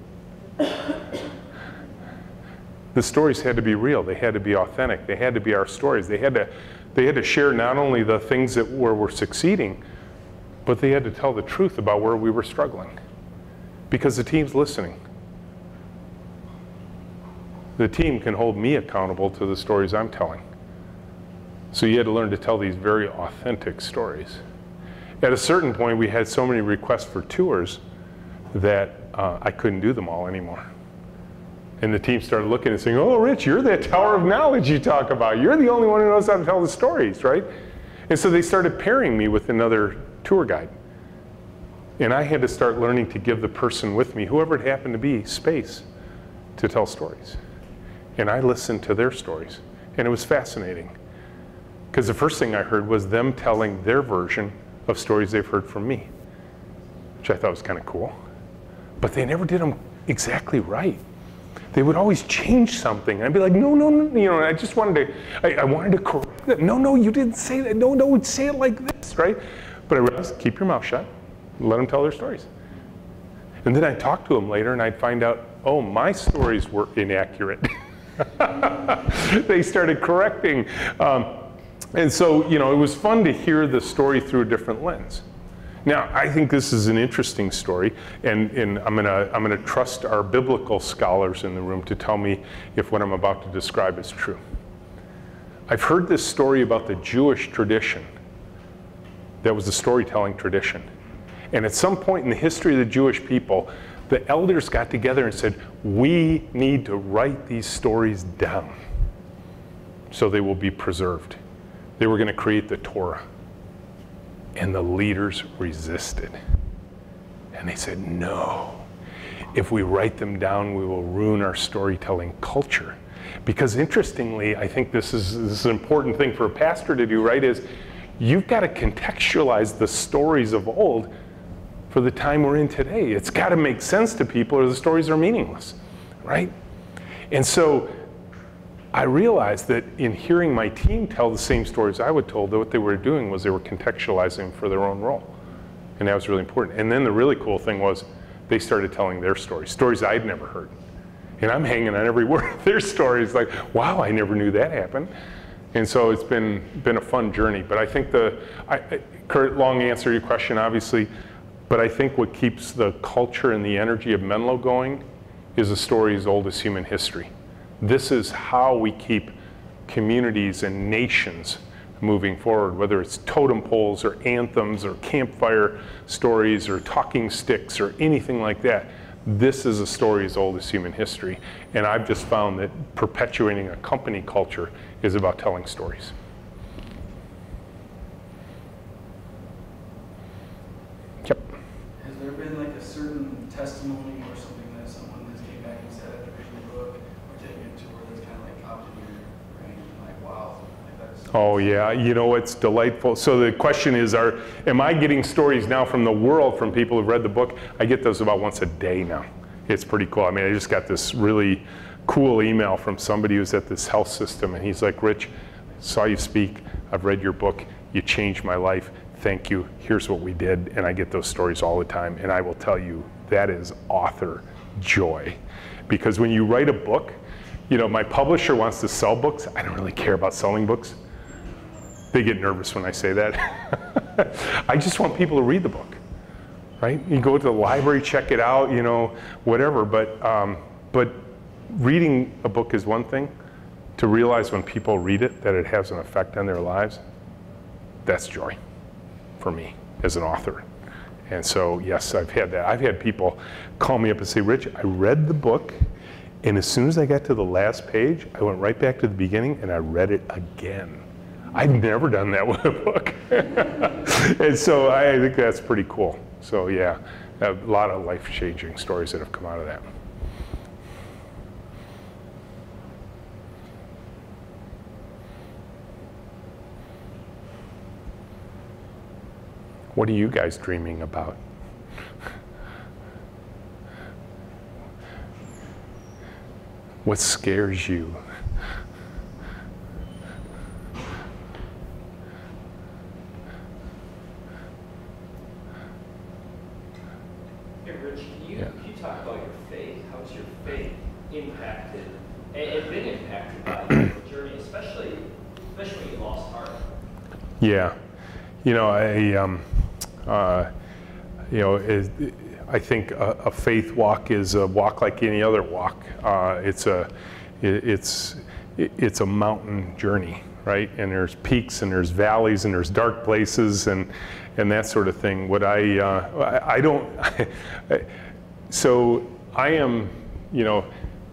The stories had to be real. They had to be authentic. They had to be our stories. They had to, they had to share not only the things that where we're succeeding, but they had to tell the truth about where we were struggling. Because the team's listening. The team can hold me accountable to the stories I'm telling. So you had to learn to tell these very authentic stories. At a certain point, we had so many requests for tours that uh, I couldn't do them all anymore. And the team started looking and saying, oh, Rich, you're that tower of knowledge you talk about. You're the only one who knows how to tell the stories, right? And so they started pairing me with another tour guide. And I had to start learning to give the person with me, whoever it happened to be, space to tell stories. And I listened to their stories. And it was fascinating. Because the first thing I heard was them telling their version of stories they've heard from me, which I thought was kind of cool. But they never did them exactly right. They would always change something. I'd be like, no, no, no, you know, I just wanted to, I, I wanted to correct it. No, no, you didn't say that. No, no, say it like this, right? But I realized, keep your mouth shut, let them tell their stories. And then I'd talk to them later and I'd find out, oh, my stories were inaccurate. They started correcting. Um, and so, you know, it was fun to hear the story through a different lens. Now, I think this is an interesting story, and, and I'm gonna, I'm gonna trust our biblical scholars in the room to tell me if what I'm about to describe is true. I've heard this story about the Jewish tradition. That was a storytelling tradition. And at some point in the history of the Jewish people, the elders got together and said, we need to write these stories down so they will be preserved. They were gonna create the Torah. And the leaders resisted. And they said, no, if we write them down, we will ruin our storytelling culture. Because interestingly, I think this is, this is an important thing for a pastor to do, right, is you've got to contextualize the stories of old for the time we're in today. It's got to make sense to people or the stories are meaningless, right? And so I realized that in hearing my team tell the same stories I would told, that what they were doing was they were contextualizing for their own role. And that was really important. And then the really cool thing was they started telling their stories, stories I'd never heard. And I'm hanging on every word of their stories, like, wow, I never knew that happened. And so it's been, been a fun journey. But I think the, I, I, Kurt, long answer to your question, obviously, but I think what keeps the culture and the energy of Menlo going is a story as old as human history. This is how we keep communities and nations moving forward, whether it's totem poles or anthems or campfire stories or talking sticks or anything like that. This is a story as old as human history. And I've just found that perpetuating a company culture is about telling stories. Yep. Has there been like a certain testimony or something that someone has came back and said after reading the book or taking it to where that's kind of like popped in your brain and like, wow, like that's so Oh yeah, you know, it's delightful. So the question is, are, am I getting stories now from the world from people who've read the book? I get those about once a day now. It's pretty cool. I mean, I just got this really cool email from somebody who's at this health system, and he's like, Rich, I saw you speak, I've read your book, you changed my life, thank you, here's what we did. And I get those stories all the time, and I will tell you, that is author joy. Because when you write a book, you know, my publisher wants to sell books. I don't really care about selling books. They get nervous when I say that. I just want people to read the book, right? You go to the library, check it out, you know, whatever, but, um, but reading a book is one thing. To realize when people read it that it has an effect on their lives, that's joy for me as an author. And so, yes, I've had that. I've had people call me up and say, Rich, I read the book, and as soon as I got to the last page, I went right back to the beginning and I read it again. I've never done that with a book. And so I think that's pretty cool. So yeah, a lot of life-changing stories that have come out of that. What are you guys dreaming about? What scares you? Hey, Rich, can you, Yeah. can you talk about your faith? How's your faith impacted and, and been impacted by the journey, especially, especially when you lost heart? Yeah, you know, I, um, uh, you know, is, I think a, a faith walk is a walk like any other walk. Uh, it's a, it, it's, it, it's a mountain journey, right? And there's peaks and there's valleys and there's dark places and and that sort of thing. What I, uh, I, I don't, so I am, you know,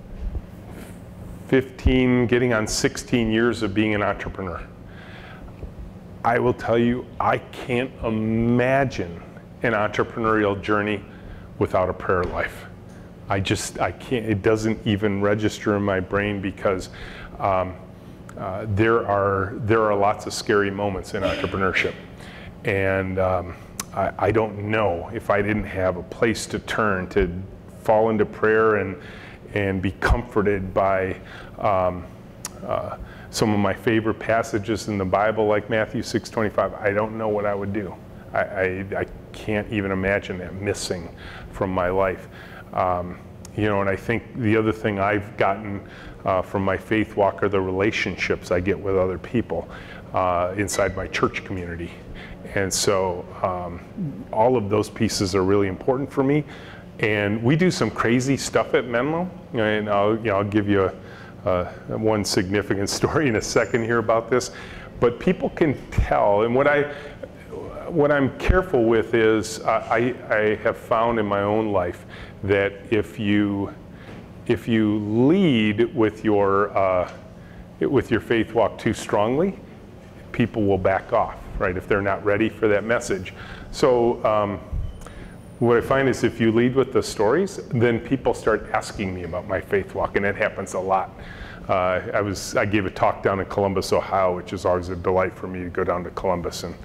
fifteen, getting on sixteen years of being an entrepreneur. I will tell you, I can't imagine an entrepreneurial journey without a prayer life. I just, I can't, it doesn't even register in my brain because um, uh, there are, there are lots of scary moments in entrepreneurship. And um, I, I don't know if I didn't have a place to turn to fall into prayer and, and be comforted by um, uh, some of my favorite passages in the Bible, like Matthew six twenty-five, I don't know what I would do. I, I, I can't even imagine that missing from my life. Um, you know, and I think the other thing I've gotten uh, from my faith walk are the relationships I get with other people uh, inside my church community. And so um, all of those pieces are really important for me. And we do some crazy stuff at Menlo, and I'll, you know, I'll give you a, uh, one significant story in a second here about this. But people can tell, and what I, what I'm careful with is uh, I, I have found in my own life that if you, if you lead with your, uh, with your faith walk too strongly, people will back off, right, if they're not ready for that message. So um, what I find is if you lead with the stories, then people start asking me about my faith walk, and it happens a lot. Uh, I was, I gave a talk down in Columbus, Ohio, which is always a delight for me to go down to Columbus and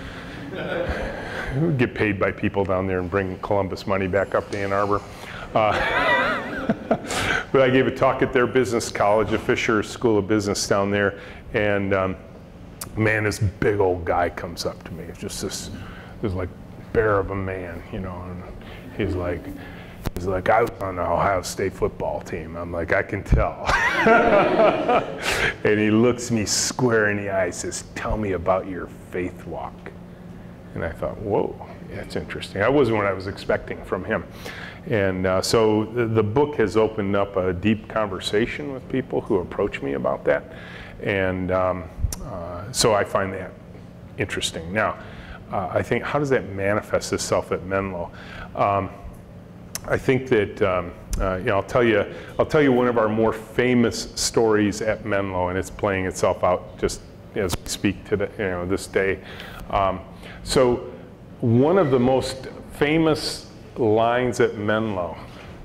get paid by people down there and bring Columbus money back up to Ann Arbor. Uh, but I gave a talk at their business college, a Fisher School of Business down there, and um, man, this big old guy comes up to me. It's just this, this like bear of a man, you know. And he's like, he's like, I was on the Ohio State football team. I'm like, I can tell. And he looks me square in the eye, says, "Tell me about your faith walk." And I thought, whoa, that's interesting. That wasn't what I was expecting from him. And uh, so the, the book has opened up a deep conversation with people who approach me about that. And um, uh, so I find that interesting. Now, uh, I think, how does that manifest itself at Menlo? Um, I think that, um, uh, you know, I'll tell you, I'll tell you one of our more famous stories at Menlo, and it's playing itself out just as we speak today, you know, this day. Um, so one of the most famous lines at Menlo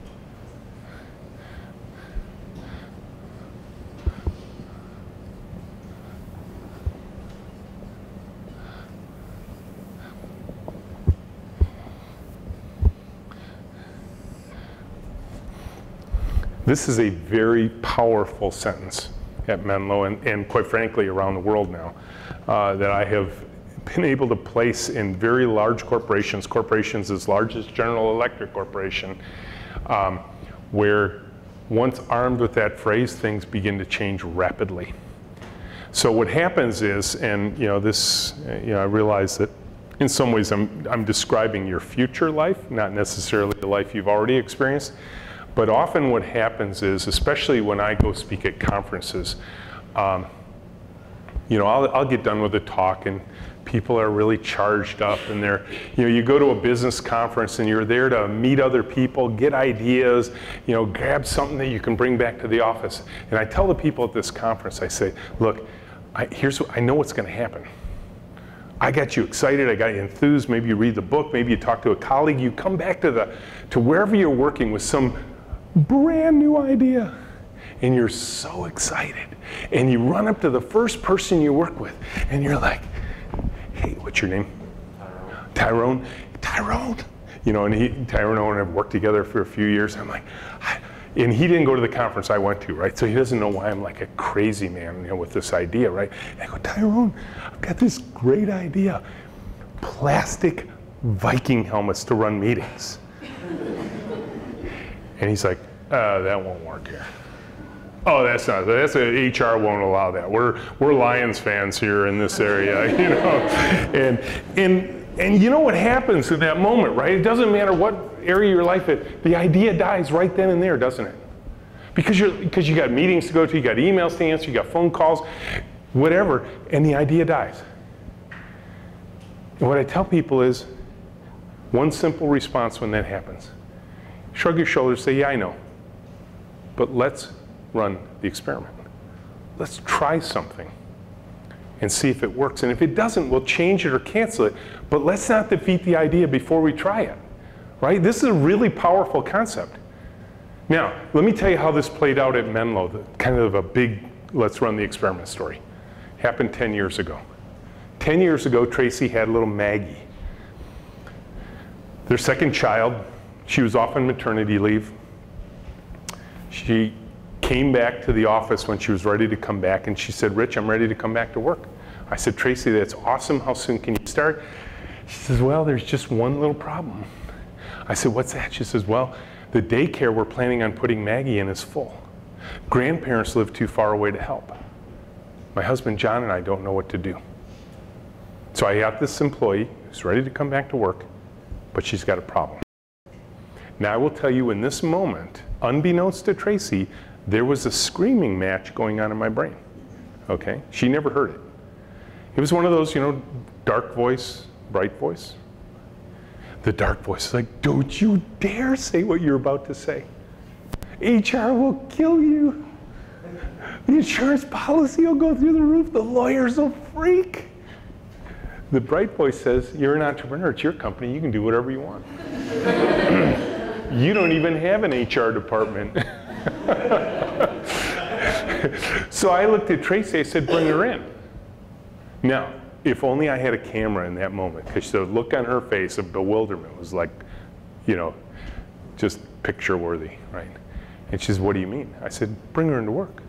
This is a very powerful sentence at Menlo, and, and quite frankly around the world now, uh, that I have been able to place in very large corporations, corporations as large as General Electric Corporation, um, where once armed with that phrase, things begin to change rapidly. So what happens is, and you know, this, you know, I realize that in some ways I'm, I'm describing your future life, not necessarily the life you've already experienced. But often what happens is, especially when I go speak at conferences, um, you know, I'll, I'll get done with a talk and people are really charged up, and they're, you know, you go to a business conference and you're there to meet other people, get ideas, you know, grab something that you can bring back to the office. And I tell the people at this conference, I say, look, I, here's what, I know what's going to happen. I got you excited, I got you enthused, maybe you read the book, maybe you talk to a colleague, you come back to, the, to wherever you're working with some brand new idea, and you're so excited, and you run up to the first person you work with, and you're like, hey, what's your name? Tyrone. Tyrone, Tyrone, you know, and he, Tyrone and I have worked together for a few years. I'm like, I, and he didn't go to the conference I went to, right? So he doesn't know why I'm like a crazy man, you know, with this idea, right? And I go, Tyrone, I've got this great idea. Plastic Viking helmets to run meetings. And he's like, uh, that won't work here. Oh, that's not, that's a, H R won't allow that. We're, we're Lions fans here in this area, you know? And, and, and you know what happens in that moment, right? It doesn't matter what area of your life is, the idea dies right then and there, doesn't it? Because, you're, because you got meetings to go to, you got emails to answer, you got phone calls, whatever, and the idea dies. And what I tell people is, one simple response when that happens. Shrug your shoulders, say, yeah, I know, but let's run the experiment. Let's try something and see if it works. And if it doesn't, we'll change it or cancel it, but let's not defeat the idea before we try it, right? This is a really powerful concept. Now, let me tell you how this played out at Menlo, the, kind of a big let's run the experiment story. Happened ten years ago. ten years ago, Tracy had little Maggie. Their second child, she was off on maternity leave. She came back to the office when she was ready to come back, and she said, Rich, I'm ready to come back to work. I said, Tracy, that's awesome. How soon can you start? She says, well, there's just one little problem. I said, what's that? She says, well, the daycare we're planning on putting Maggie in is full. Grandparents live too far away to help. My husband, John, and I don't know what to do. So I got this employee who's ready to come back to work, but she's got a problem. Now I will tell you, in this moment, unbeknownst to Tracy, there was a screaming match going on in my brain, okay? She never heard it. It was one of those, you know, dark voice, bright voice. The dark voice is like, don't you dare say what you're about to say. H R will kill you. The insurance policy will go through the roof. The lawyers will freak. The bright voice says, you're an entrepreneur, it's your company, you can do whatever you want. You don't even have an H R department. So I looked at Tracy, I said, bring her in. Now, if only I had a camera in that moment, because the look on her face of bewilderment was like, you know, just picture worthy, right? And she says, what do you mean? I said, bring her into work.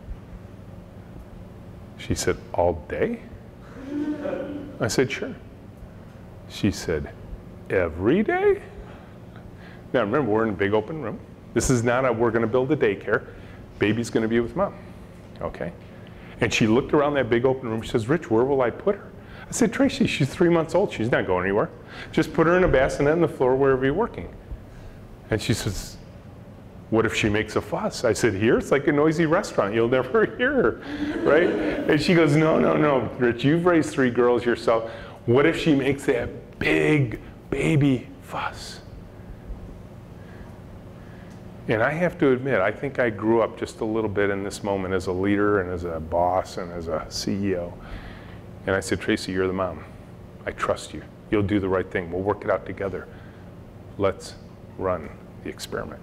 She said, all day? I said, sure. She said, every day? Now remember, we're in a big open room. This is not a, we're gonna build a daycare. Baby's gonna be with mom, okay? And she looked around that big open room. She says, Rich, where will I put her? I said, Tracy, she's three months old. She's not going anywhere. Just put her in a bassinet on the floor wherever you're working. And she says, what if she makes a fuss? I said, here, it's like a noisy restaurant. You'll never hear her, right? And she goes, no, no, no, Rich, you've raised three girls yourself. What if she makes that big baby fuss? And I have to admit, I think I grew up just a little bit in this moment as a leader and as a boss and as a C E O. And I said, Tracy, you're the mom. I trust you. You'll do the right thing. We'll work it out together. Let's run the experiment.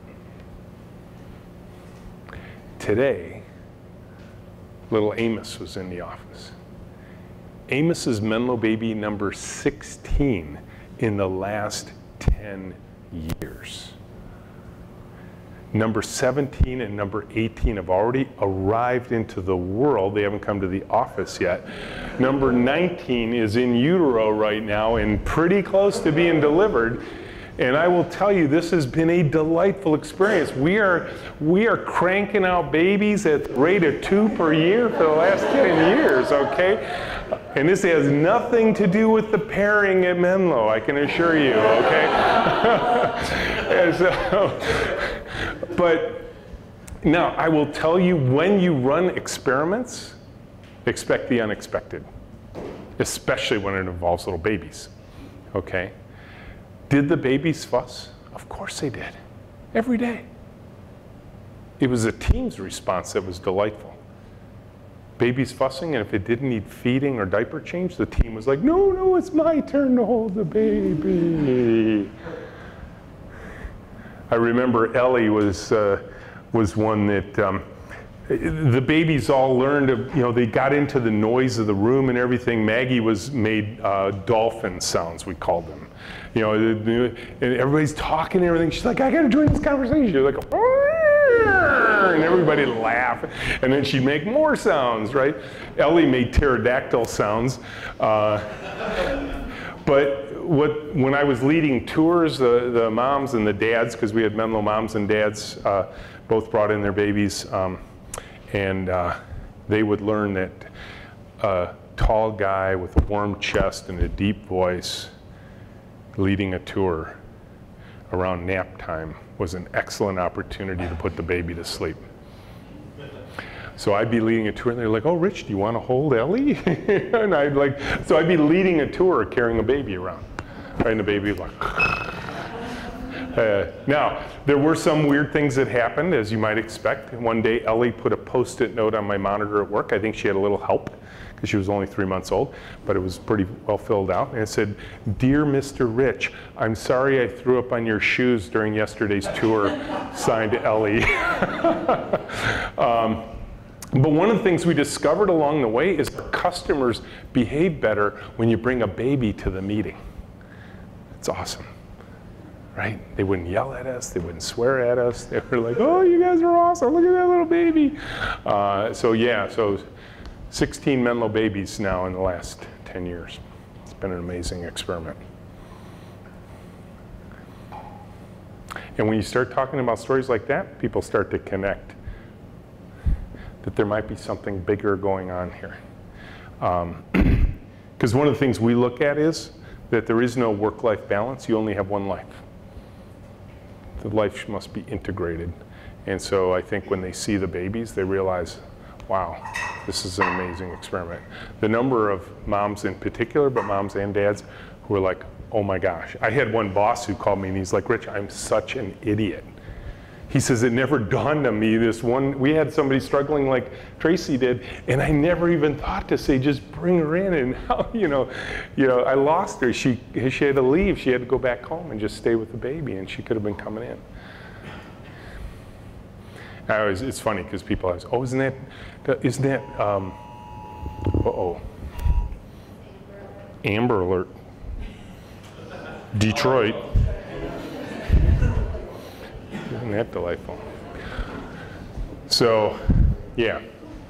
Today, little Amos was in the office. Amos is Menlo baby number sixteen in the last ten years. Number seventeen and number eighteen have already arrived into the world. They haven't come to the office yet. Number nineteen is in utero right now and pretty close to being delivered. And I will tell you, this has been a delightful experience. We are, we are cranking out babies at the rate of two per year for the last ten years, okay? And this has nothing to do with the pairing at Menlo, I can assure you, okay? And so, but now, I will tell you, when you run experiments, expect the unexpected, especially when it involves little babies, okay? Did the babies fuss? Of course they did, every day. It was the team's response that was delightful. Babies fussing, and if it didn't need feeding or diaper change, the team was like, no, no, it's my turn to hold the baby. I remember Ellie was, uh, was one that, um, the babies all learned, to, you know, they got into the noise of the room and everything. Maggie was made uh, dolphin sounds, we called them. You know, and everybody's talking and everything. She's like, I gotta join this conversation. You're like, and everybody laugh. And then she'd make more sounds, right? Ellie made pterodactyl sounds. Uh, but what, when I was leading tours, the, the moms and the dads, because we had Menlo moms and dads, uh, both brought in their babies. Um, And uh, they would learn that a tall guy with a warm chest and a deep voice leading a tour around nap time was an excellent opportunity to put the baby to sleep. So I'd be leading a tour and they're like, oh, Rich, do you want to hold Ellie? And I'd like, so I'd be leading a tour carrying a baby around. Right, and the baby would like, Uh, now, there were some weird things that happened, as you might expect. One day, Ellie put a Post-it note on my monitor at work. I think she had a little help, because she was only three months old, but it was pretty well filled out. And it said, Dear Mister Rich, I'm sorry I threw up on your shoes during yesterday's tour, signed Ellie. um, but one of the things we discovered along the way is our customers behave better when you bring a baby to the meeting. It's awesome. Right? They wouldn't yell at us, they wouldn't swear at us. They were like, oh, you guys are awesome, look at that little baby. Uh, so yeah, so sixteen Menlo babies now in the last ten years. It's been an amazing experiment. And when you start talking about stories like that, people start to connect that there might be something bigger going on here. Because um, one of the things we look at is that there is no work-life balance, you only have one life. The life must be integrated. And so I think when they see the babies, they realize, wow, this is an amazing experiment. The number of moms in particular, but moms and dads, who are like, oh my gosh. I had one boss who called me and he's like, Rich, I'm such an idiot. He says, it never dawned on me this one, we had somebody struggling like Tracy did, and I never even thought to say, just bring her in, and how, you know, you know, I lost her. She, she had to leave. She had to go back home and just stay with the baby, and she could have been coming in. I always, it's funny because people ask, oh, isn't that, isn't that, um, uh-oh, Amber Alert, Detroit. Isn't that delightful? So, yeah.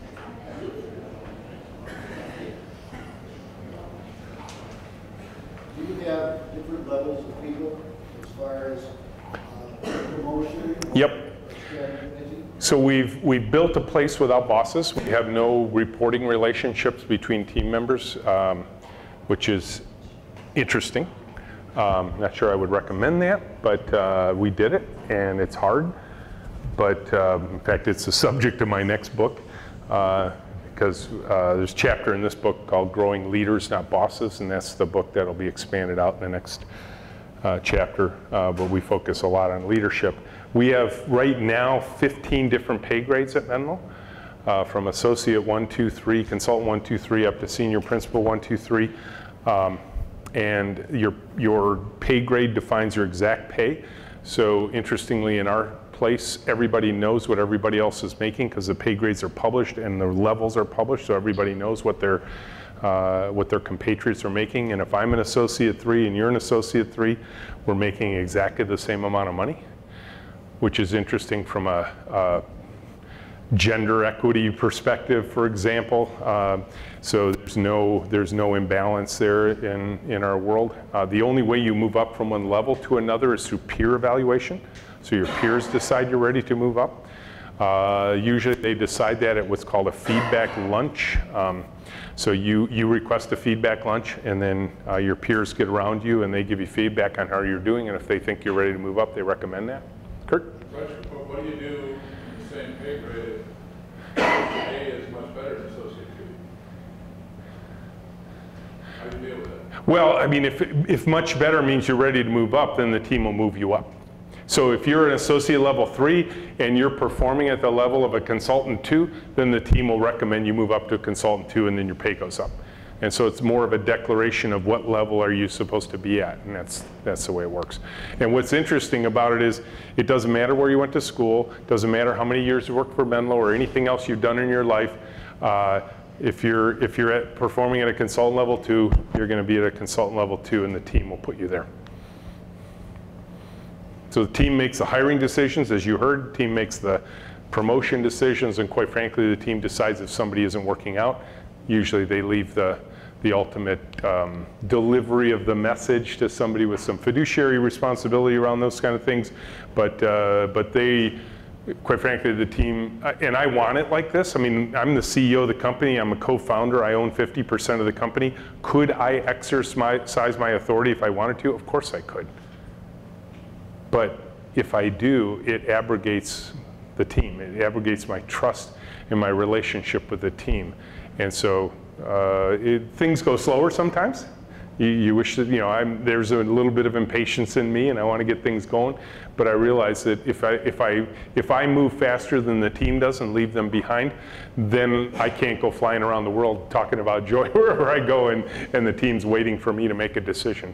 Do you have different levels of people as far as uh, promotion? Yep. So we've, we've built a place without bosses. We have no reporting relationships between team members, um, which is interesting. Um, not sure I would recommend that, but uh, we did it, and it's hard. But um, in fact, it's the subject of my next book, uh, because uh, there's a chapter in this book called Growing Leaders, Not Bosses, and that's the book that'll be expanded out in the next uh, chapter, uh, but we focus a lot on leadership. We have right now fifteen different pay grades at Menlo, uh, from associate one, two, three, consultant one, two, three, up to senior principal one, two, three. Um, and your, your pay grade defines your exact pay. So interestingly, in our place, everybody knows what everybody else is making because the pay grades are published and the levels are published, so everybody knows what their, uh, what their compatriots are making. And if I'm an associate three and you're an associate three, we're making exactly the same amount of money, which is interesting from a, a gender equity perspective, for example. Uh, so there's no, there's no imbalance there in, in our world. Uh, the only way you move up from one level to another is through peer evaluation. So your peers decide you're ready to move up. Uh, usually they decide that at what's called a feedback lunch. Um, so you, you request a feedback lunch, and then uh, your peers get around you and they give you feedback on how you're doing, and if they think you're ready to move up, they recommend that. Kurt? But what do you do in the same pay grade if A is much better than associate two? How do you deal with that? Well, I mean, if, if much better means you're ready to move up, then the team will move you up. So if you're an associate level three and you're performing at the level of a consultant two, then the team will recommend you move up to a consultant two, and then your pay goes up. And so it's more of a declaration of what level are you supposed to be at, and that's, that's the way it works. And what's interesting about it is it doesn't matter where you went to school, doesn't matter how many years you worked for Menlo or anything else you've done in your life. Uh, if you're, if you're at performing at a consultant level two, you're going to be at a consultant level two, and the team will put you there. So the team makes the hiring decisions, as you heard. The team makes the promotion decisions, and quite frankly, the team decides if somebody isn't working out. Usually they leave the, the ultimate um, delivery of the message to somebody with some fiduciary responsibility around those kind of things. But, uh, but they, quite frankly, the team, and I want it like this. I mean, I'm the C E O of the company. I'm a co-founder. I own fifty percent of the company. Could I exercise my authority if I wanted to? Of course I could. But if I do, it abrogates the team. It abrogates my trust and my relationship with the team. And so uh, it, things go slower sometimes. You, you wish that, you know, I'm, there's a little bit of impatience in me and I want to get things going. But I realize that if I, if, I, if I move faster than the team does and leave them behind, then I can't go flying around the world talking about joy wherever I go, and, and the team's waiting for me to make a decision.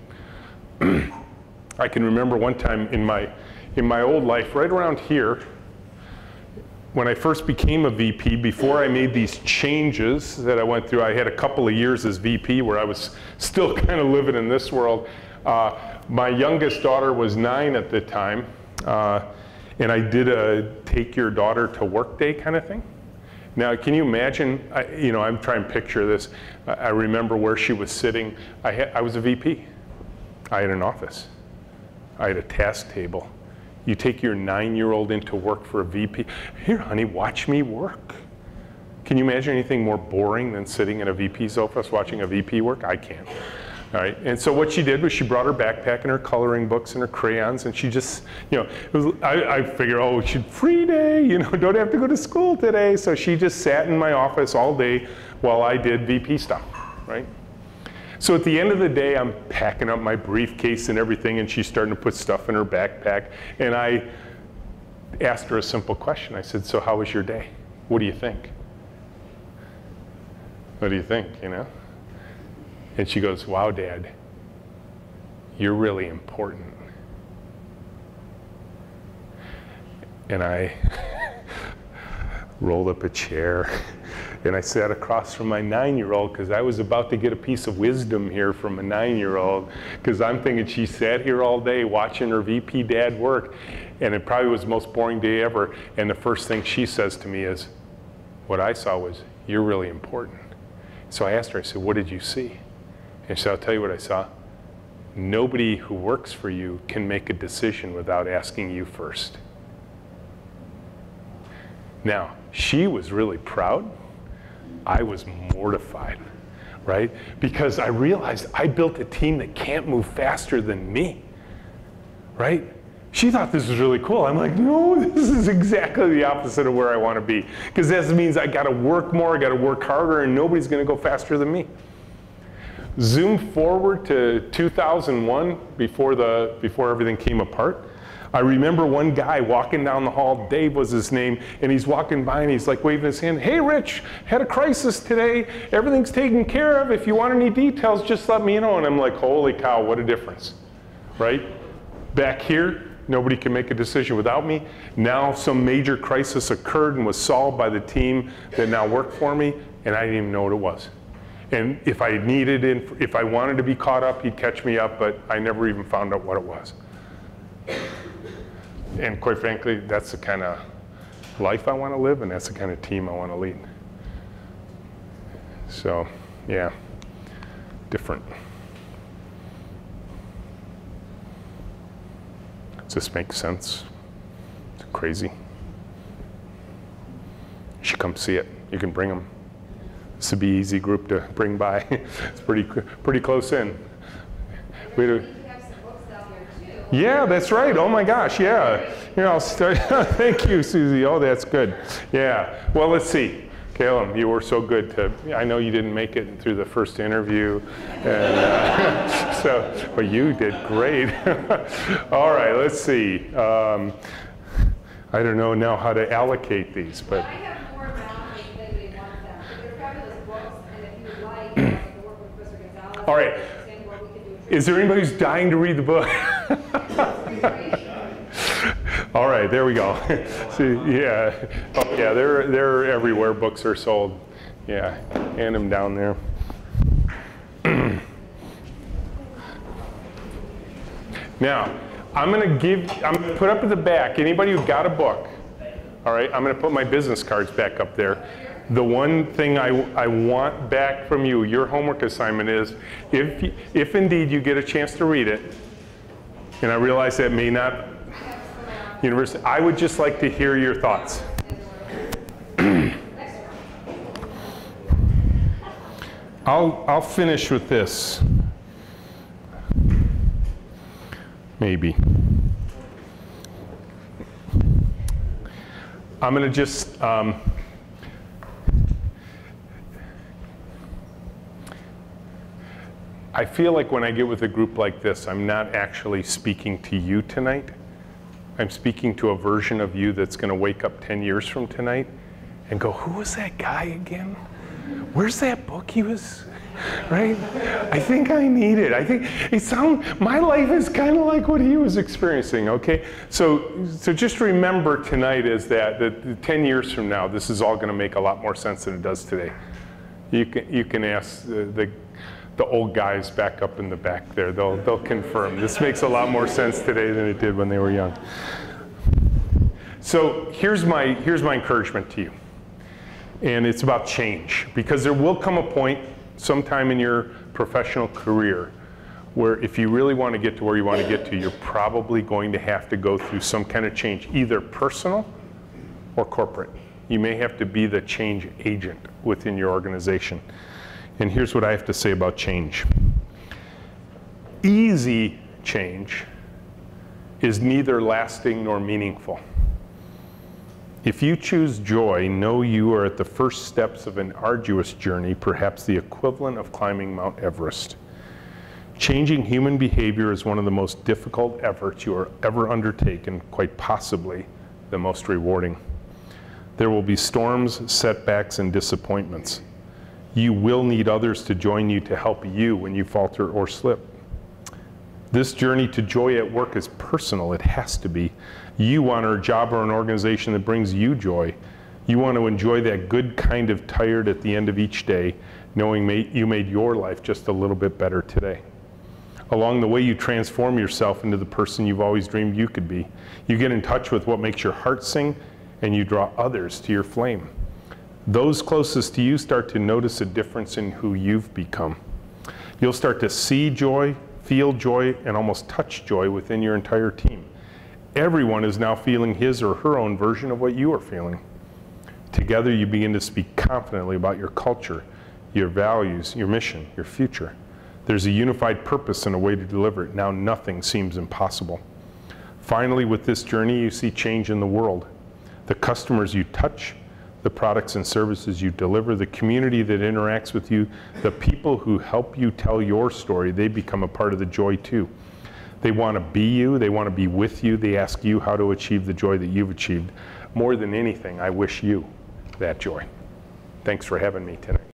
I can remember one time in my, in my old life, right around here, when I first became a V P, before I made these changes that I went through, I had a couple of years as V P where I was still kind of living in this world. Uh, my youngest daughter was nine at the time, uh, and I did a take your daughter to work day kind of thing. Now, can you imagine, I, you know, I'm trying to picture this. I, I remember where she was sitting. I, had, I was a V P. I had an office. I had a task table. You take your nine-year-old into work for a V P. Here, honey, watch me work. Can you imagine anything more boring than sitting in a V P's office watching a V P work? I can't. All right. And so what she did was she brought her backpack and her coloring books and her crayons, and she just, you know, it was, I, I figured, oh, she free day, you know, don't have to go to school today. So she just sat in my office all day while I did V P stuff, right? So at the end of the day, I'm packing up my briefcase and everything, and she's starting to put stuff in her backpack. And I asked her a simple question. I said, so how was your day? What do you think? What do you think, you know? And she goes, wow, Dad, you're really important. And I rolled up a chair. And I sat across from my nine-year-old because I was about to get a piece of wisdom here from a nine-year-old, because I'm thinking she sat here all day watching her V P dad work, and it probably was the most boring day ever. And the first thing she says to me is, what I saw was, you're really important. So I asked her, I said, what did you see? And she said, I'll tell you what I saw. Nobody who works for you can make a decision without asking you first. Now, she was really proud. I was mortified, right? Because I realized I built a team that can't move faster than me, right? She thought this was really cool. I'm like, no, this is exactly the opposite of where I want to be. Because that means I got to work more, I got to work harder, and nobody's going to go faster than me. Zoom forward to two thousand one, before, the, before everything came apart. I remember one guy walking down the hall, Dave was his name, and he's walking by and he's like waving his hand, hey Rich, had a crisis today, everything's taken care of, if you want any details, just let me know. And I'm like, holy cow, what a difference, right? Back here, nobody can make a decision without me. Now some major crisis occurred and was solved by the team that now worked for me, and I didn't even know what it was. And if I needed it, if I wanted to be caught up, he'd catch me up, but I never even found out what it was. And quite frankly, that's the kind of life I want to live, and that's the kind of team I want to lead. So, yeah, different. Does this make sense? It's crazy. You should come see it. You can bring them. This would be an easy group to bring by. It's pretty, pretty close in. We do. Yeah, that's right. Oh my gosh, yeah. You know, I'll start. Thank you, Susie. Oh, that's good. Yeah. Well, let's see. Caleb, you were so good to, I know you didn't make it through the first interview, and uh, so, but you did great. All right, let's see. Um, I don't know now how to allocate these, but. I have more about if anybody wants them. They're fabulous books, and if you would like, I can work All right. Is there anybody who's dying to read the book? All right, there we go. See, yeah, oh, yeah, they're they're everywhere. Books are sold. Yeah, hand them down there. Now, I'm going to give. I'm going to put up at the back. Anybody who got a book. All right, I'm going to put my business cards back up there. The one thing I, I want back from you, your homework assignment is, if, if indeed you get a chance to read it, and I realize that may not, university, I would just like to hear your thoughts. I'll, I'll finish with this. Maybe. I'm going to just, um, I feel like when I get with a group like this, I'm not actually speaking to you tonight. I'm speaking to a version of you that's going to wake up ten years from tonight and go, who was that guy again? Where's that book he was, right? I think I need it. I think it sounds, my life is kind of like what he was experiencing, okay? So, so just remember tonight is that, that ten years from now, this is all going to make a lot more sense than it does today. You can, you can ask the, the the old guys back up in the back there. They'll, they'll confirm. This makes a lot more sense today than it did when they were young. So here's my, here's my encouragement to you. And it's about change. Because there will come a point sometime in your professional career where if you really want to get to where you want to get to, you're probably going to have to go through some kind of change, either personal or corporate. You may have to be the change agent within your organization. And here's what I have to say about change. Easy change is neither lasting nor meaningful. If you choose joy, know you are at the first steps of an arduous journey, perhaps the equivalent of climbing Mount Everest. Changing human behavior is one of the most difficult efforts you are ever undertaken, quite possibly the most rewarding. There will be storms, setbacks, and disappointments. You will need others to join you to help you when you falter or slip. This journey to joy at work is personal. It has to be. You want a job or an organization that brings you joy. You want to enjoy that good kind of tired at the end of each day, knowing you made your life just a little bit better today. Along the way, you transform yourself into the person you've always dreamed you could be. You get in touch with what makes your heart sing, and you draw others to your flame. Those closest to you start to notice a difference in who you've become. You'll start to see joy, feel joy, and almost touch joy within your entire team. Everyone is now feeling his or her own version of what you are feeling. Together, you begin to speak confidently about your culture, your values, your mission, your future. There's a unified purpose and a way to deliver it. Now nothing seems impossible. Finally, with this journey, you see change in the world. The customers you touch, the products and services you deliver, the community that interacts with you, the people who help you tell your story, they become a part of the joy too. They want to be you, they want to be with you, they ask you how to achieve the joy that you've achieved. More than anything, I wish you that joy. Thanks for having me tonight.